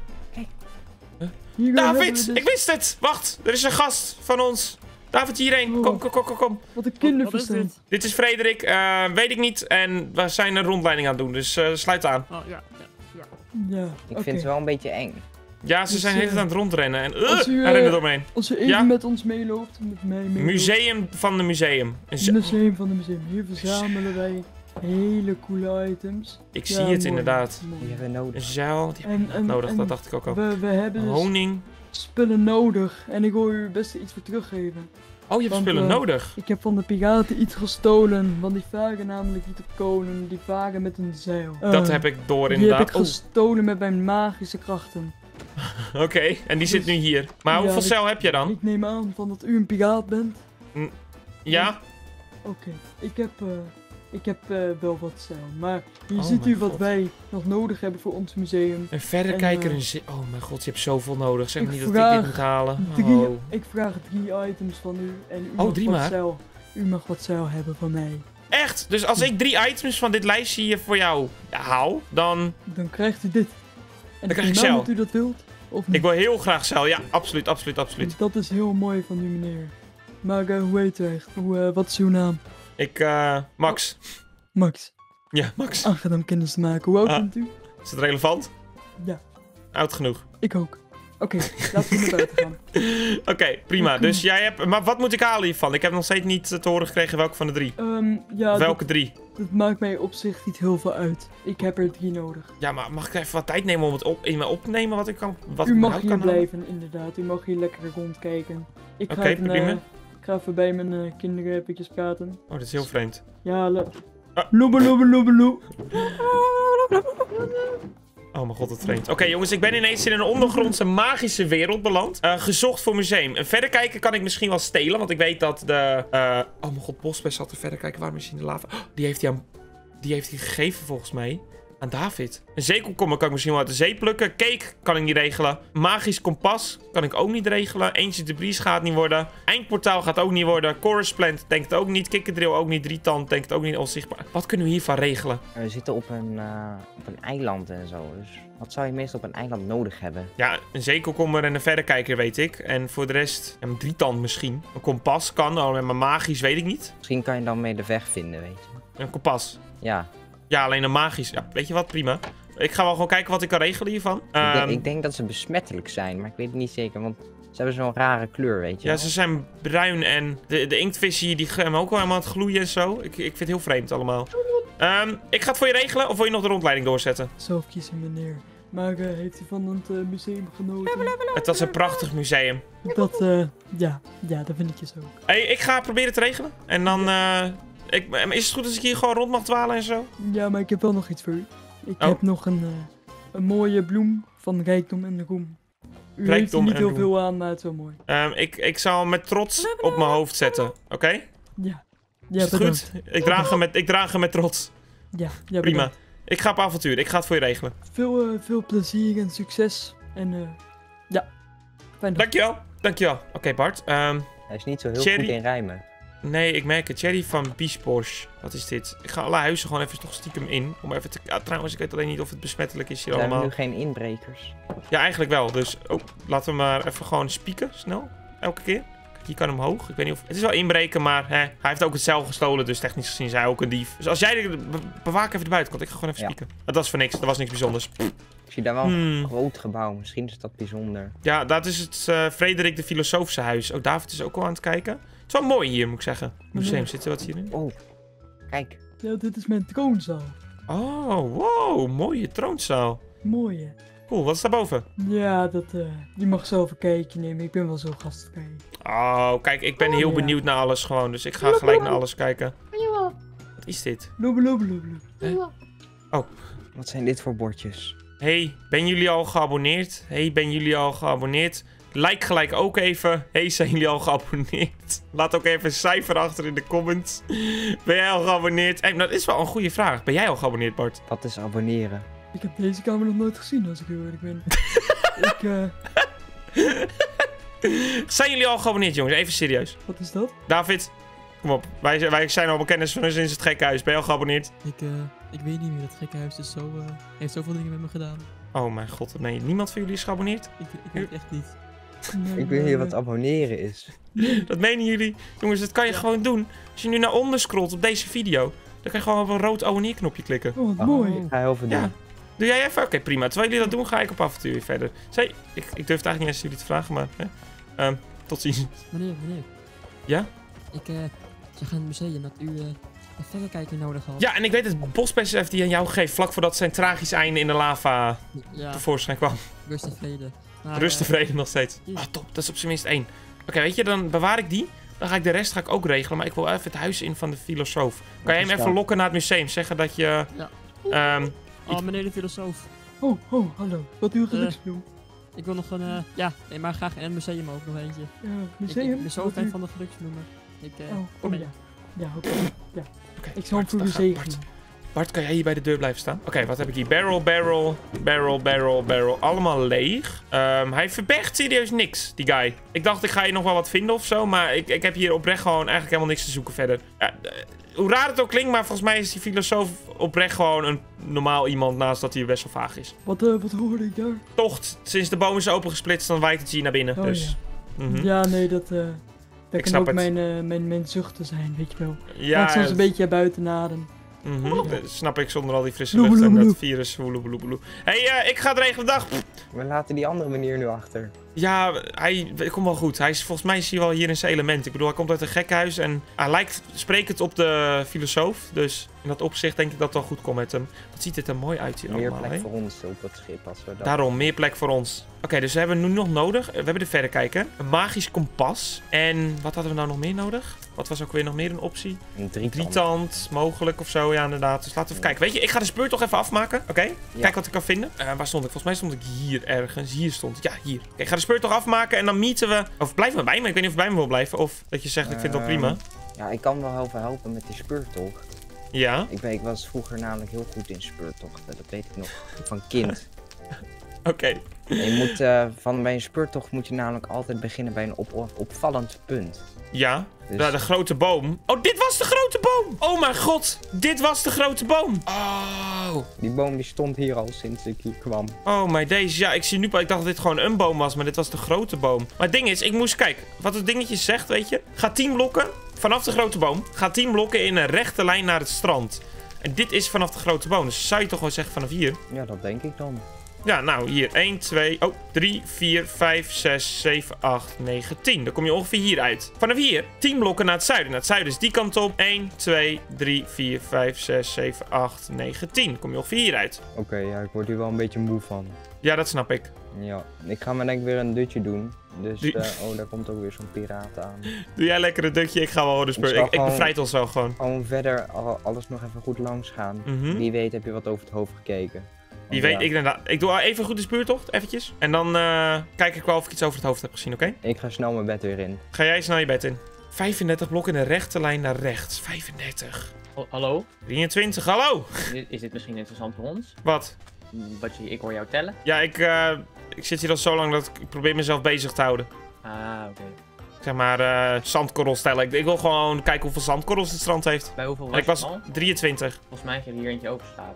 Hugo hebben we David, dus- ik wist het! Wacht, er is een gast van ons. David, hierheen. Oh. Kom, kom, kom, kom, kom. Wat een Wat is kinderverstand. dit? Dit is Frederik. eh, weet ik niet. En we zijn een rondleiding aan het doen, dus eh, sluit aan. Oh, ja, ja, ja. Ja, Ik oké. vind het wel een beetje eng. Ja, ze Dus, zijn de hele eh, tijd aan het rondrennen. En uh, als u, hij rent er eh, doorheen. Als u even Ja? met ons meeloopt, met mij meeloopt. Museum van de museum. Een Het zo- museum van de museum. Hier verzamelen wij hele coole items. Ik Ja, zie het mooi, inderdaad. Die mooi. hebben we Een nodig. zuil, die heb En, ik en, nodig, en dat dacht ik ook al. we, we hebben dus Honing. spullen nodig. En ik wil u best iets voor teruggeven. Oh, je hebt want, spullen eh, nodig. Ik heb van de piraten iets gestolen. Want die varen namelijk niet op kolen. Die varen met een zeil. Dat Eh, heb ik door Die heb inderdaad. ik gestolen met mijn magische krachten. Oh, oké. En die zit nu hier. Maar Ja, hoeveel ik- zeil heb je dan? Ik neem aan van dat u een piraat bent. Ja? Oké, ik heb, eh, ik heb eh, wel wat zeil. Maar hier Oh ziet u mijn wat God. wij nog nodig hebben voor ons museum. Een verrekijker, En, een zi- Oh mijn god, je hebt zoveel nodig. Zeg ik maar niet dat vraag ik dit moet halen. Drie, Oh. Ik vraag drie items van u en u Oh, mag drie wat maar? zeil. U mag wat zeil hebben van mij. Echt? Dus als ik drie items van dit lijstje hier voor jou haal, dan... Dan krijgt u dit. En krijg ik neem aan zeil. dat u dat wilt. Of niet. Ik wil heel graag zeil. Ja, absoluut, absoluut, absoluut. Dat is heel mooi van u, meneer. Maar eh, hoe heet u echt? Hoe, eh, wat is uw naam? Ik, eh... Max. Max. Ja, Max. Aangenaam kennis te maken. Hoe oud Ah. bent u? Is het relevant? Ja. Oud genoeg. Ik ook. Oké, laten we naar buiten gaan. Oké, prima. Oké. Dus jij hebt... Maar wat moet ik halen hiervan? Ik heb nog steeds niet eh, te horen gekregen welke van de drie. Ehm, ja, Welke drie? dat, dat maakt mij op zich niet heel veel uit. Ik heb er drie nodig. Ja, maar mag ik even wat tijd nemen om het op, in me op te nemen wat ik kan... Wat U ik mag überhaupt hier kan halen? blijven, inderdaad. U mag hier lekker rondkijken. Ik ga, Oké, even, prima. eh, ik ga even bij mijn eh, kinderen eventjes praten. Oh, dat is heel vreemd. Ja, le- Ah. loebe loebe loebe loe. Oh mijn god, wat vreemd. Oké jongens, ik ben ineens in een ondergrondse magische wereld beland. Eh, gezocht voor museum. En verder kijken kan ik misschien wel stelen, want ik weet dat de... eh, Oh mijn god, Bosbest zat er verder kijken. Waarom is hij in de lava? Oh, die heeft hij aan... Die heeft hij gegeven volgens mij. Aan David. Een zeekomkommer kan ik misschien wel uit de zee plukken. Cake kan ik niet regelen. Magisch kompas kan ik ook niet regelen. Ancient Debris gaat niet worden. Eindportaal gaat ook niet worden. Chorus Plant denkt het ook niet. Kikkerdrill ook niet. Drietand denkt het ook niet. Onzichtbaar. Wat kunnen we hiervan regelen? We zitten op een, eh, op een eiland en zo. Dus wat zou je meestal op een eiland nodig hebben? Ja, een zeekomkommer en een verrekijker weet ik. En voor de rest, ja, een drietand misschien. Een kompas kan, oh, maar magisch weet ik niet. Misschien kan je dan mee de weg vinden, weet je. Een kompas. Ja, Ja, alleen een magisch. Ja, weet je wat? Prima. Ik ga wel gewoon kijken wat ik kan regelen hiervan. ik, denk, Ehm, ik denk dat ze besmettelijk zijn, maar ik weet het niet zeker, want ze hebben zo'n rare kleur, weet je Ja, wel. ze zijn bruin en de, de inktvissen hier, die gaan ook wel helemaal aan het gloeien en zo. Ik, ik vind het heel vreemd allemaal. Ehm, ik ga het voor je regelen of wil je nog de rondleiding doorzetten? Zelf kiezen, meneer. Maar eh, heeft u van het eh, museum genoten? Het was een prachtig museum. Dat, eh, ja, ja, dat vind ik je zo. Hey, ik ga proberen te regelen. En dan, eh, ik, is het goed als ik hier gewoon rond mag dwalen en zo? Ja, maar ik heb wel nog iets voor u. Ik Oh. heb nog een, eh, een mooie bloem van rijkdom en roem. U heeft er Rijkdom niet en heel roem. veel aan, maar het is wel mooi. Ehm, ik, ik zal hem met trots op mijn hoofd zetten, oké? Ja. Ja, Is het bedankt. goed? Ik draag, hem met, ik draag hem met trots. Ja, ja, Prima. bedankt. Ik ga op avontuur. Ik ga het voor je regelen. Veel, eh, veel plezier en succes. En, eh, ja. Fijn dag. Dankjewel. Dankjewel. Oké, Bart. Ehm, Hij is niet zo heel Cherry. goed in rijmen. nee, ik merk het. Cherry van Biesbosch. Wat is dit? Ik ga alle huizen gewoon even toch stiekem in. Om even te... Ja, trouwens, ik weet alleen niet of het besmettelijk is hier Zijn we allemaal. nu geen inbrekers? Ja, eigenlijk wel. Dus oh, laten we maar even gewoon spieken. Snel. Elke keer. Kijk, hier kan hem hoog. Ik weet niet of... Het is wel inbreken, maar hè, hij heeft ook het zeil gestolen. Dus technisch gezien is hij ook een dief. Dus als jij... De... be- Bewaak even de buitenkant. Ik ga gewoon even Ja. spieken. Dat was voor niks. Dat was niks bijzonders. Ik zie daar wel een Hmm. groot gebouw. Misschien is dat bijzonder. Ja, dat is het eh, Frederik de Filosofische huis. Oh, David is ook al aan het kijken. Het is wel mooi hier, moet ik zeggen. Museum, Meneer. zit er wat hierin? Oh, kijk. Ja, dit is mijn troonzaal. Oh, wow, mooie troonzaal. Mooie. Cool, wat is daarboven? Ja, dat, eh, je mag zelf een kijkje nemen. Ik ben wel zo gastvrij. Oh, kijk, ik ben heel ja. benieuwd naar alles gewoon. Dus ik ga gelijk naar alles kijken. Wat is dit? Loebe, loebe, loebe, loebe. Wat zijn dit voor bordjes? Hey, ben jullie al geabonneerd? Hey, ben jullie al geabonneerd? Like gelijk ook even. Hey, zijn jullie al geabonneerd? Laat ook even een cijfer achter in de comments. Ben jij al geabonneerd? Hey, dat is wel een goede vraag. Ben jij al geabonneerd, Bart? Wat is abonneren? Ik heb deze kamer nog nooit gezien, als ik heel eerlijk ben. ik, eh... Zijn jullie al geabonneerd, jongens? Even serieus. Wat is dat? David, kom op. Wij, wij zijn al bekend van sinds het gekkenhuis. Ben je al geabonneerd? Ik, uh, ik weet niet meer. Het gekkenhuis is zo, uh, heeft zoveel dingen met me gedaan. Oh mijn god, nee. Niemand van jullie is geabonneerd? Ik, ik weet het echt niet. Nee, Ik weet niet maar, wat eh, abonneren is. Dat menen jullie? Jongens, dat kan je Ja. gewoon doen. Als je nu naar onder scrolt op deze video, dan kan je gewoon op een rood abonneerknopje klikken. Oh, wat Oh, mooi. Ik ga heel veel doen. Ja. Doe jij even? Oké, prima. Terwijl jullie dat doen, ga ik op avontuur weer verder. Zij, ik, ik durf het eigenlijk niet eens jullie te vragen, maar... Hè? Ehm, tot ziens. Meneer, meneer. Ja? Ik, uh, zag in het museum dat u uh, een verrekijker nodig had. Ja, en ik weet het bosbesef die aan jou geeft vlak voordat zijn tragisch einde in de lava Ja, tevoorschijn kwam. rust en vrede. Maar, Rust en eh, vrede nog steeds. hier. Ah, top. Dat is op zijn minst één. Oké, weet je, dan bewaar ik die. Dan ga ik de rest ga ik ook regelen. Maar ik wil even het huis in van de filosoof. Kan jij is hem even dat? lokken naar het museum? Zeggen dat je... Ja. ehm, Oh, meneer de filosoof. Oh, oh, hallo. Wat uw geluksbloem. Ik wil nog een, uh, ja, nee, maar graag in het museum ook nog eentje. Ja, Ik, museum? ik ben zo Wat fan u- van de geluksbloemen. Ik, uh, Oh, kom oh mee. ja. Ja, oké. Ja. Oké, Ik zal hem Bart, voor dan u ga- zegenen. Bart, Bart, kan jij hier bij de deur blijven staan? Oké, wat heb ik hier? Barrel, barrel, barrel, barrel, barrel. Allemaal leeg. Ehm, hij verbergt serieus niks, die guy. Ik dacht, ik ga hier nog wel wat vinden of zo. Maar ik, ik heb hier oprecht gewoon eigenlijk helemaal niks te zoeken verder. Ja, eh, hoe raar het ook klinkt, maar volgens mij is die filosoof oprecht gewoon een normaal iemand. Naast dat hij best wel vaag is. Wat, uh, wat hoorde ik daar? Tocht, sinds de boom is opengesplitst, dan wijkt het hier naar binnen. Oh, dus. Mhm. Ja, nee, dat, uh, dat Ik kan snap ook het. mijn, uh, mijn, mijn zuchten zijn, weet je wel. Ja, Maak soms het- een beetje buiten adem. mhm, dat snap ik zonder al die frisse Bloe, lucht en bloe, dat bloe. virus. Woeloe, bloe, bloe. Hé, hey, ik ga het regelen. Dag. We laten die andere meneer nu achter. Ja, hij komt wel goed. Hij is, volgens mij is hij wel hier in zijn element. Ik bedoel, hij komt uit een gekkenhuis en hij lijkt sprekend op de filosoof. Dus in dat opzicht denk ik dat het wel goed komt met hem. Wat ziet het er mooi uit hier Meer allemaal, plek hè? voor ons op het schip als we dat... Daarom, meer plek voor ons. Oké, dus we hebben nu nog nodig. We hebben de verrekijker. Een magisch kompas. En wat hadden we nou nog meer nodig? Wat was ook weer nog meer een optie? Een drietand. Drietand, mogelijk of zo. Ja, inderdaad. Dus laten we even kijken. Weet je, ik ga de speur toch even afmaken. Oké? Ja. Kijk wat ik kan vinden. Eh, waar stond ik? Volgens mij stond ik hier ergens. Hier stond ik. Ja, hier. Oké, ik ga de speur toch afmaken en dan meeten we... Of blijven we bij me? Ik weet niet of je bij me wil blijven. Of dat je zegt, ik vind het wel prima. Ehm, Ja, ik kan wel heel veel helpen met die speurtocht. Ja. Ik, weet, ik was vroeger namelijk heel goed in speurtochten. Dat weet ik nog van kind. Oké. En je moet, uh, van, bij een speurtocht moet je namelijk altijd beginnen bij een op, op- opvallend punt. Ja. Dus Ja, de grote boom. Oh, dit was de grote boom! Oh mijn god! Dit was de grote boom! Oh. die boom die stond hier al sinds ik hier kwam. Oh, maar deze... Ja, ik zie nu... Ik dacht dat dit gewoon een boom was, maar dit was de grote boom. Maar het ding is, ik moest... Kijk, wat het dingetje zegt, weet je. Ga tien blokken vanaf de grote boom. Ga tien blokken in een rechte lijn naar het strand. En dit is vanaf de grote boom. Dus zou je toch wel zeggen vanaf hier? Ja, dat denk ik dan. Ja, nou, hier. één, twee, oh, drie, vier, vijf, zes, zeven, acht, negen, tien. Dan kom je ongeveer hier uit. Vanaf hier, tien blokken naar het zuiden. Naar het zuiden is die kant op. één, twee, drie, vier, vijf, zes, zeven, acht, negen, tien. Dan kom je ongeveer hier uit. Oké, ja, ik word hier wel een beetje moe van. Ja, dat snap ik. Ja, ik ga maar denk ik weer een dutje doen. Dus, Die- eh, oh, daar komt ook weer zo'n piraat aan. Doe jij lekker een dukje, ik ga wel de speur. Ik Ik, zal ik gewoon- bevrijd ons wel gewoon. Gewoon verder al- alles nog even goed langs gaan. Mhm. Wie weet heb je wat over het hoofd gekeken. Wie Want weet, ja, ik, inderdaad, ik doe al even goed de spuurtocht, eventjes. En dan eh, kijk ik wel of ik iets over het hoofd heb gezien, oké? ik ga snel mijn bed weer in. Ga jij snel je bed in. vijfendertig blokken in een rechte lijn naar rechts. vijfendertig. Oh, hallo? drieëntwintig, hallo! Is- Is dit misschien interessant voor ons? Wat? Wat je, ik hoor jou tellen. Ja, ik, eh, ik zit hier al zo lang dat ik, ik probeer mezelf bezig te houden. Ah, oké. Zeg maar, eh zandkorrels tellen. Ik, ik wil gewoon kijken hoeveel zandkorrels het strand heeft. Bij hoeveel En was ik was je al? drieëntwintig. Volgens mij heb je er hier eentje open staan.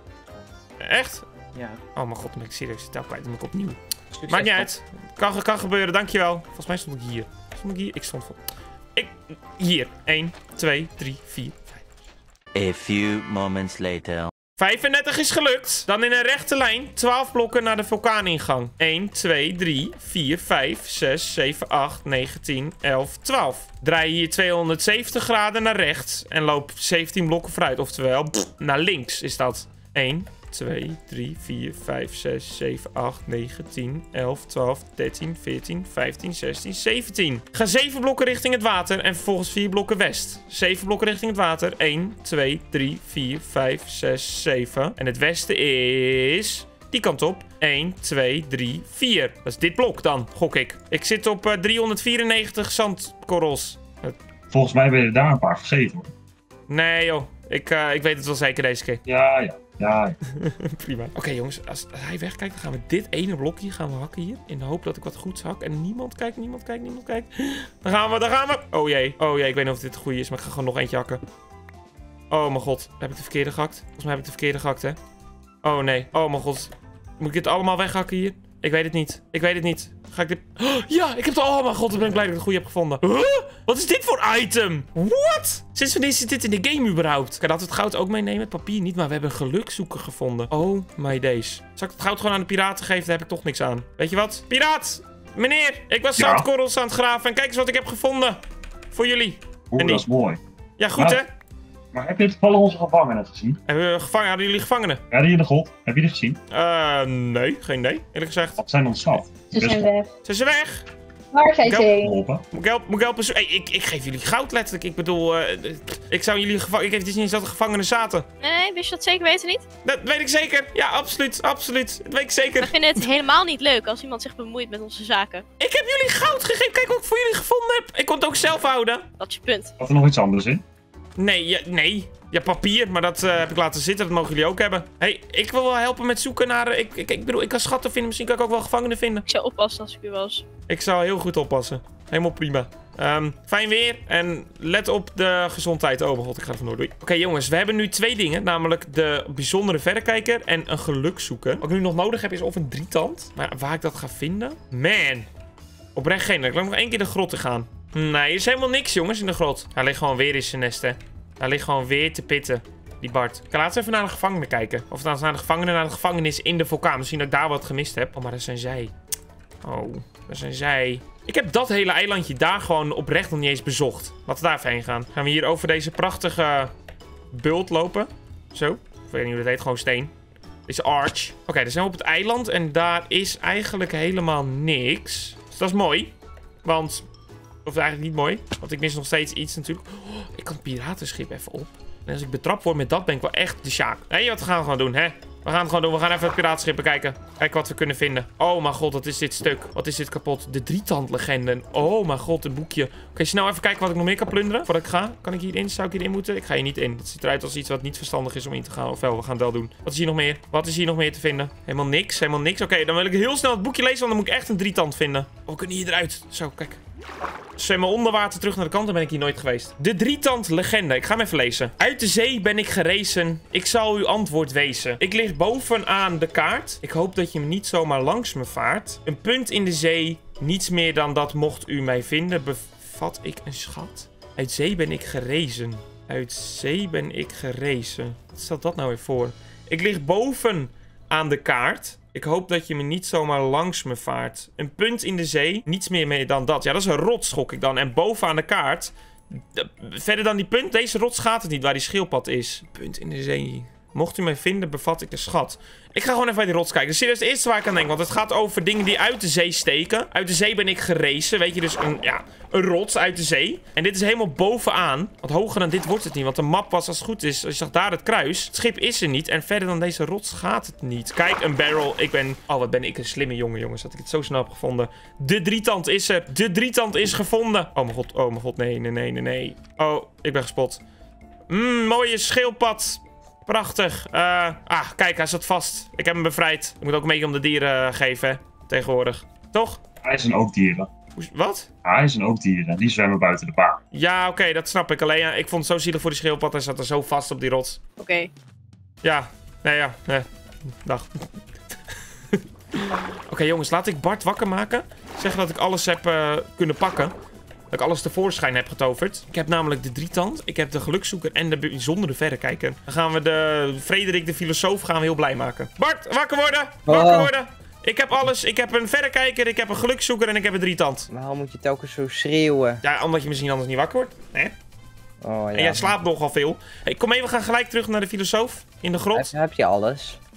Echt? Ja. Oh mijn god, dan ben ik serieus de tel kwijt. Dan moet ik opnieuw. Succes, Maakt niet Bob. uit. Kan, kan gebeuren, dankjewel. Volgens mij stond ik hier. Stond ik hier? Ik stond voor. Ik... Hier. één, twee, drie, vier, vijf. A few moments later. vijfendertig is gelukt. Dan in een rechte lijn. twaalf blokken naar de vulkaaningang. één, twee, drie, vier, vijf, zes, zeven, acht, negen, tien, elf, twaalf. Draai hier tweehonderdzeventig graden naar rechts. En loop zeventien blokken vooruit. Oftewel, pff, naar links is dat. één, twee, drie, vier, vijf, zes, zeven, acht, negen, tien, elf, twaalf, dertien, veertien, vijftien, zestien, zeventien. Ga zeven blokken richting het water en vervolgens vier blokken west. zeven blokken richting het water. één, twee, drie, vier, vijf, zes, zeven. En het westen is... die kant op. één, twee, drie, vier. Dat is dit blok dan, gok ik. Ik zit op uh, driehonderdvierennegentig zandkorrels. Volgens mij ben je daar een paar vergeten hoor. Nee joh, ik, uh, ik weet het wel zeker deze keer. Ja, ja, ja. Prima. Oké okay, jongens, als, als hij wegkijkt, dan gaan we dit ene blokje gaan we hakken hier. In de hoop dat ik wat goeds hak. En niemand kijkt, niemand kijkt, niemand kijkt. Dan gaan we, dan gaan we. Oh jee, oh jee, ik weet niet of dit het goede is, maar ik ga gewoon nog eentje hakken. Oh mijn god, heb ik de verkeerde gehakt? Volgens mij heb ik de verkeerde gehakt, hè? Oh nee, oh mijn god. Moet ik dit allemaal weghakken hier? Ik weet het niet. Ik weet het niet. Ga ik dit... Oh, ja, ik heb het... Oh mijn god, ik ben blij dat ik het goede heb gevonden. Huh? Wat is dit voor item? What? Sinds wanneer zit dit in de game überhaupt? Kan dat het goud ook meenemen? Het papier niet, maar we hebben een gelukzoeker gevonden. Oh my days. Zal ik het goud gewoon aan de piraten geven? Daar heb ik toch niks aan. Weet je wat? Piraat! Meneer, ik was Ja? zandkorrels aan het graven. En kijk eens wat ik heb gevonden. Voor jullie. Oeh, En die- dat is mooi. Ja, goed Ja. hè? Maar heb je toevallig onze gevangenen gezien? Hebben we gevangen? Hadden jullie gevangenen? Ja, die in de grot. Heb je die gezien? Eh, nee. Geen nee, eerlijk gezegd. Wat zijn ontsnapt? Ze Best zijn wel weg. Zijn ze weg? Waar zijn ze heen? geholpen. Moet ik helpen? Moet ik helpen? Hey, ik, ik geef jullie goud letterlijk. Ik bedoel, uh, ik zou jullie gevangen... Ik heb dus niet eens dat de gevangenen zaten. Nee, nee, wist je dat zeker weten niet? Dat weet ik zeker. Ja, absoluut. Absoluut. Dat weet ik We zeker. vinden het helemaal niet leuk als iemand zich bemoeit met onze zaken. Ik heb jullie goud gegeven. Kijk wat ik voor jullie gevonden heb. Ik kon het ook zelf houden. Dat is je punt. Had er nog iets anders in? Nee, ja, nee. Ja, papier, maar dat uh, heb ik laten zitten. Dat mogen jullie ook hebben. Hé, hey, ik wil wel helpen met zoeken naar... Uh, ik, ik, ik bedoel, ik kan schatten vinden. Misschien kan ik ook wel gevangenen vinden. Ik zou oppassen als ik u was. Ik zou heel goed oppassen. Helemaal prima. Um, fijn weer en let op de gezondheid. Oh mijn god, ik ga er vandoor. Doei. Oké okay, jongens, we hebben nu twee dingen. Namelijk de bijzondere verrekijker en een gelukzoeker. Wat ik nu nog nodig heb is of een drietand. Maar waar ik dat ga vinden? Man. Oprecht geen. Ik laat nog één keer de grot te gaan. Nee, er is helemaal niks jongens in de grot. Hij ligt gewoon weer in zijn nest hè. Hij ligt gewoon weer te pitten. Die Bart. Ik ga laatst even naar de gevangenen kijken. Of naar de gevangenen, naar de gevangenis in de vulkaan. Misschien dat ik daar wat gemist heb. Oh, maar dat zijn zij. Oh, dat zijn zij. Ik heb dat hele eilandje daar gewoon oprecht nog niet eens bezocht. Laten we daar even heen gaan. Gaan we hier over deze prachtige bult lopen. Zo. Ik weet niet hoe dat heet. Gewoon steen. Deze arch. Oké, okay, dan zijn we op het eiland. En daar is eigenlijk helemaal niks. Dus dat is mooi. Want... Of eigenlijk niet mooi. Want ik mis nog steeds iets natuurlijk. Oh, ik kan het piratenschip even op. En als ik betrapt word met dat, ben ik wel echt de sjaak. Hé, hey, wat gaan we gewoon doen, hè? We gaan het gewoon doen. We gaan even het piratenschip bekijken. Kijken wat we kunnen vinden. Oh mijn god, wat is dit stuk? Wat is dit kapot? De drietandlegenden. Oh mijn god, een boekje. Oké, okay, snel even kijken wat ik nog meer kan plunderen. Voordat ik ga. Kan ik hierin? Zou ik hierin moeten? Ik ga hier niet in. Dat ziet eruit als iets wat niet verstandig is om in te gaan. Ofwel, we gaan het wel doen. Wat is hier nog meer? Wat is hier nog meer te vinden? Helemaal niks. Helemaal niks. Oké, okay, dan wil ik heel snel het boekje lezen, want dan moet ik echt een drietand vinden. Oh, we kunnen hier eruit. Zo, kijk. Zwemmen onder water terug naar de kant, dan ben ik hier nooit geweest. De drietand legende. Ik ga hem even lezen. Uit de zee ben ik gerezen. Ik zal uw antwoord wezen. Ik lig bovenaan de kaart. Ik hoop dat je me niet zomaar langs me vaart. Een punt in de zee. Niets meer dan dat mocht u mij vinden. Bevat ik een schat? Uit zee ben ik gerezen. Uit zee ben ik gerezen. Wat stelt dat nou weer voor? Ik lig boven aan de kaart. Ik hoop dat je me niet zomaar langs me vaart. Een punt in de zee. Niets meer mee dan dat. Ja, dat is een rots, gok ik dan. En bovenaan de kaart. De, verder dan die punt. Deze rots gaat het niet waar die schildpad is. Punt in de zee. Mocht u mij vinden, bevat ik de schat. Ik ga gewoon even bij die rots kijken. Dat is serieus het eerste waar ik aan denk. Want het gaat over dingen die uit de zee steken. Uit de zee ben ik gerezen. Weet je, dus een, ja, een rots uit de zee. En dit is helemaal bovenaan. Want hoger dan dit wordt het niet. Want de map was als het goed is. Als je zag daar het kruis. Het schip is er niet. En verder dan deze rots gaat het niet. Kijk, een barrel. Ik ben... Oh, wat ben ik een slimme jongen, jongens. Dat ik het zo snel heb gevonden. De drietand is er. De drietand is gevonden. Oh mijn god. Oh mijn god. Nee, nee, nee, nee, nee. Oh, ik ben gespot. Mmm, mooie schildpad. Prachtig. Uh, ah, kijk, hij zat vast. Ik heb hem bevrijd. Ik moet ook een beetje om de dieren geven, hè, tegenwoordig. Toch? Hij zijn ook dieren. Wat? Hij zijn ook dieren. Die zwemmen buiten de baan. Ja, oké, okay, dat snap ik. Alleen, ja, ik vond het zo zielig voor die schildpad. Hij zat er zo vast op die rots. Oké. Okay. Ja, nee, ja. Nee. Dag. Oké, okay, jongens, laat ik Bart wakker maken. Zeggen dat ik alles heb uh, kunnen pakken. Dat ik alles tevoorschijn heb getoverd. Ik heb namelijk de drietand. Ik heb de gelukzoeker en de bijzondere verrekijker. Dan gaan we de Frederik de filosoof gaan we heel blij maken. Bart, wakker worden! Wakker oh. worden! Ik heb alles. Ik heb een verrekijker, ik heb een gelukzoeker en ik heb een drietand. Waarom moet je telkens zo schreeuwen? Ja, omdat je misschien anders niet wakker wordt. Hè? Oh, ja. En jij slaapt nogal veel. Hey, kom even, we gaan gelijk terug naar de filosoof in de grot. Heb, heb je alles?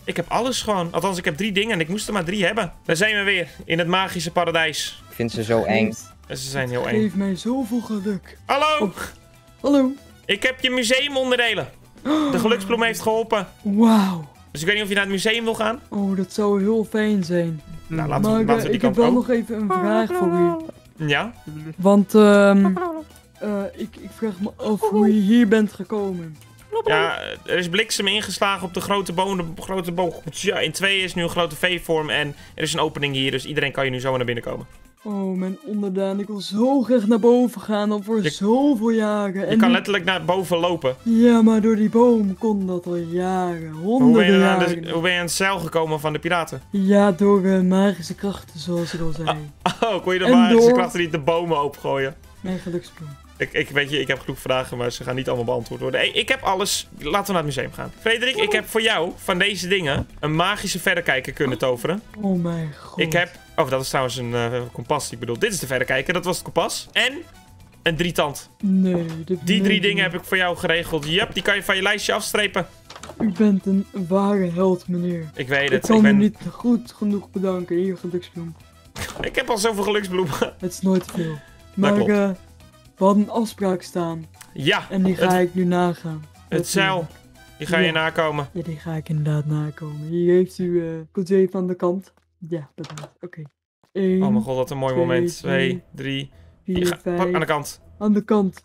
Ik heb alles gewoon. Althans, ik heb drie dingen en ik moest er maar drie hebben. Daar zijn we weer. In het magische paradijs. Ik vind ze zo eng. En ze zijn heel eng. Geef mij zoveel geluk. Hallo! Oh. Hallo. Ik heb je museumonderdelen. De geluksbloem heeft geholpen. Wauw. Dus ik weet niet of je naar het museum wil gaan. Oh, dat zou heel fijn zijn. Nou, laten we, Maar laten eh, we die ik heb kant wel ook. nog even een vraag voor u. Ja? Want ehm eh, ik, ik vraag me af hoe je hier bent gekomen. Ja, er is bliksem ingeslagen op de grote boom. De grote boom. Ja, in twee is nu een grote V-vorm. En er is een opening hier. Dus iedereen kan je nu zo naar binnen komen. Oh, mijn onderdaan. Ik wil zo graag naar boven gaan. Al voor Je- zoveel jaren. Je En kan die- letterlijk naar boven lopen. Ja, maar door die boom kon dat al jaren. Hoe ben, Honderden je aan jaren. de, hoe ben je aan het zeil gekomen van de piraten? Ja, door eh, magische krachten, zoals ik al zei. Oh, kon je de En magische door- krachten niet de bomen opgooien? Mijn geluksbloem. Ik, ik weet je, ik heb genoeg vragen, maar ze gaan niet allemaal beantwoord worden. Hey, ik heb alles. Laten we naar het museum gaan. Frederik, ik heb voor jou van deze dingen een magische verrekijker kunnen toveren. Oh mijn god. Ik heb... Oh, dat is trouwens een eh, kompas. Ik bedoel, dit is de verrekijker. Dat was het kompas. En een drietand. Nee, dit Die meen drie je dingen niet. heb ik voor jou geregeld. Yep, die kan je van je lijstje afstrepen. U bent een ware held, meneer. Ik weet Ik het. kan Ik, u ben... niet goed genoeg bedanken. Hier, geluksbloem. ik heb al zoveel geluksbloemen. Het is nooit te veel. Maar klopt. eh, we hadden een afspraak staan. Ja, En die ga het, ik nu nagaan. het zeil. Die ga je Ja. nakomen. Ja, die ga ik inderdaad nakomen. Hier heeft u eh komt u even aan de kant. Ja, bedankt. Oké. Eén, Oh mijn god, wat een mooi twee, moment. Twee, drie. vier, Hier, ga, vijf. pak aan de kant. Aan de kant.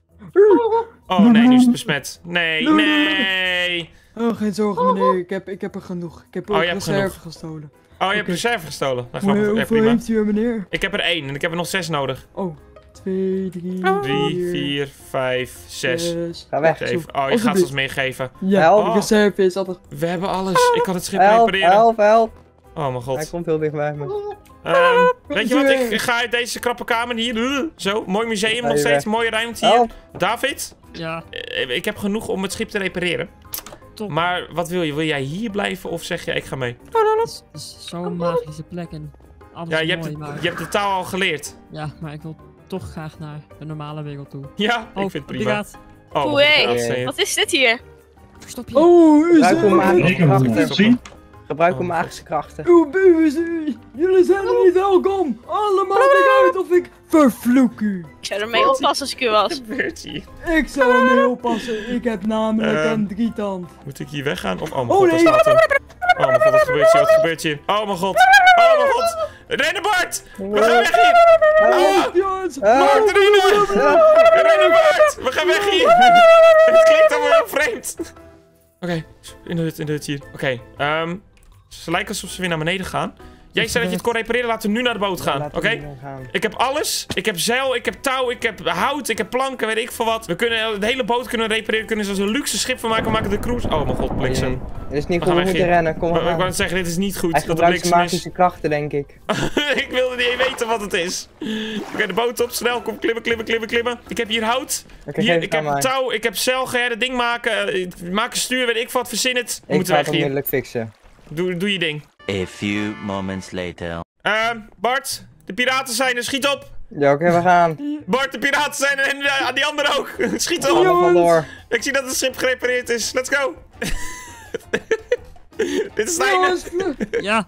Oh nee, nu is het besmet. Nee, nee. Oh, geen zorgen meneer. Ik heb, ik heb er genoeg. Ik heb Oh, ook je hebt reserve genoeg. gestolen. Oh, je hebt Oké. reserve gestolen. Nou, Hoe, grappig. Ja, hoeveel prima. heeft u er meneer? Ik heb er één en ik heb er nog zes nodig. Oh, twee, drie, Drie, vier, vijf, zes, zes. Ga weg. zeven. Zo, Oh, je gaat alsjeblieft. ons meegeven. Ja, Help. de reserve is altijd... We hebben alles. Ik kan het schip Help, repareren. help, help. Oh mijn Hij god. komt heel dicht bij me. Ehm, weet je wat? Ik, ik ga uit deze krappe kamer hier. Zo, mooi museum Ga nog je steeds. weg. Mooie ruimte hier. Help. David, Ja, eh, ik heb genoeg om het schip te repareren. top. Maar wat wil je? Wil jij hier blijven of zeg je ik ga mee? Het is, het is zo'n magische plek en alles Ja, is je hebt, mooi, het- maar... je hebt de taal al geleerd. Ja, maar ik wil toch graag naar de normale wereld toe. Ja, ik Oh, vind het prima. piraat. Oh, Oeh, hé. wat een Wat is dit hier? Stop je. Oh, u Gebruik uw zijn... magische Ik heb hem krachten. gezien. Gebruik Oh, uw God. magische krachten. Uw buurs, u- jullie zijn er niet welkom. Allemaal eruit of ik vervloek u. Ik zou ermee oppassen als ik u was. Wat gebeurt hier? Ik zal ermee oppassen. Ik heb namelijk Ehm. een drietand. Moet ik hier weggaan? Of, oh mijn Oh, god, daar nee. staat hem. Oh mijn god, wat gebeurt hier? Wat gebeurt hier? Oh mijn god. Oh mijn god. Rennen Bart! We gaan weg hier! Oh, Jongens, Bart, rennen! Rennen Bart! We gaan weg hier! Het klinkt allemaal heel vreemd. Oké, in de hut, in de hut hier. Oké, ehm... ze lijken alsof ze weer naar beneden gaan. Jij zei dat je het kon repareren, laten we nu naar de boot gaan, Laten oké? we nu gaan. Ik heb alles. Ik heb zeil, ik heb touw, ik heb hout, ik heb planken, weet ik veel wat. We kunnen de hele boot kunnen repareren, we kunnen er zo'n luxe schip van maken. We maken de cruise. Oh mijn god, bliksem. Het is niet We goed, gaan we weg moeten hier. rennen. Kom Maar ik maar. wou net zeggen, dit is niet goed. Hij dat de gebruikt zijn bliksem is. magische krachten, denk ik. Ik wilde niet eens weten wat het is. Oké, de boot op, snel, kom klimmen, klimmen, klimmen, klimmen. Ik heb hier hout. Oké, Hier, geef ik het aan heb mij. touw, ik heb zeil, ga jij dat ding maken. eh, Maak een stuur, weet ik wat, verzin het. We Ik moeten ga het weg hier. onmiddellijk fixen. Doe, doe je ding. A few moments later. Ehm, Bart, de piraten zijn er, schiet op. Ja, oké, we gaan. Bart, de piraten zijn er en uh, die anderen ook. Schiet We op. gaan er vandoor. Ik zie dat het schip gerepareerd is. Let's go. Dit is het einde. jongens, vlug. Ja,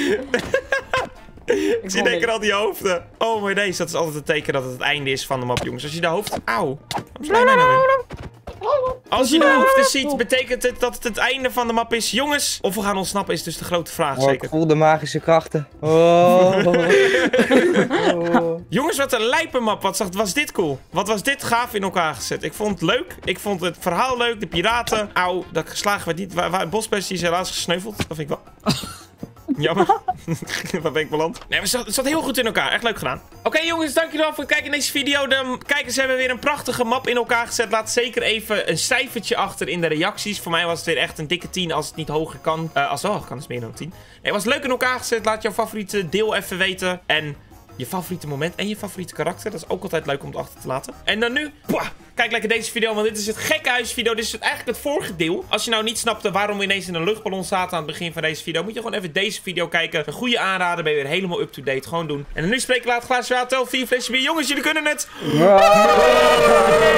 Ik zie denk ik al die hoofden. Oh my days, dat is altijd het teken dat het het einde is van de map, jongens. Als je de hoofd... Auw. Waarom sla je mij nou weer? Als je de hoofden ziet, betekent het dat het het einde van de map is. Jongens, of we gaan ontsnappen is dus de grote vraag, Oh, ik zeker. voel de magische krachten. Oh. Oh. Jongens, wat een lijpe map. Wat zag- was dit cool? Wat was dit gaaf in elkaar gezet? Ik vond het leuk. Ik vond het verhaal leuk. De piraten. Auw, dat ik geslagen werd niet. Waar, waar, Bosbest is helaas gesneuveld. Dat vind ik wel. Jammer. Waar ben ik beland? Nee, maar het zat, het zat heel goed in elkaar. Echt leuk gedaan. Oké jongens, dankjewel voor het kijken in deze video. De kijkers hebben weer een prachtige map in elkaar gezet. Laat zeker even een cijfertje achter in de reacties. Voor mij was het weer echt een dikke tien als het niet hoger kan. Uh, als het wel hoger kan, is het meer dan tien. Nee, het was leuk in elkaar gezet. Laat jouw favoriete deel even weten. En je favoriete moment en je favoriete karakter. Dat is ook altijd leuk om het achter te laten. En dan nu, pwah, kijk lekker deze video, want dit is het gekkenhuisvideo. Dit is het, eigenlijk het vorige deel. Als je nou niet snapte waarom we ineens in een luchtballon zaten aan het begin van deze video, moet je gewoon even deze video kijken. Een goede aanrader, ben je weer helemaal up-to-date. Gewoon doen. En dan nu spreek ik laat glaasje water, vier flesje bier. Jongens, jullie kunnen het! Oh.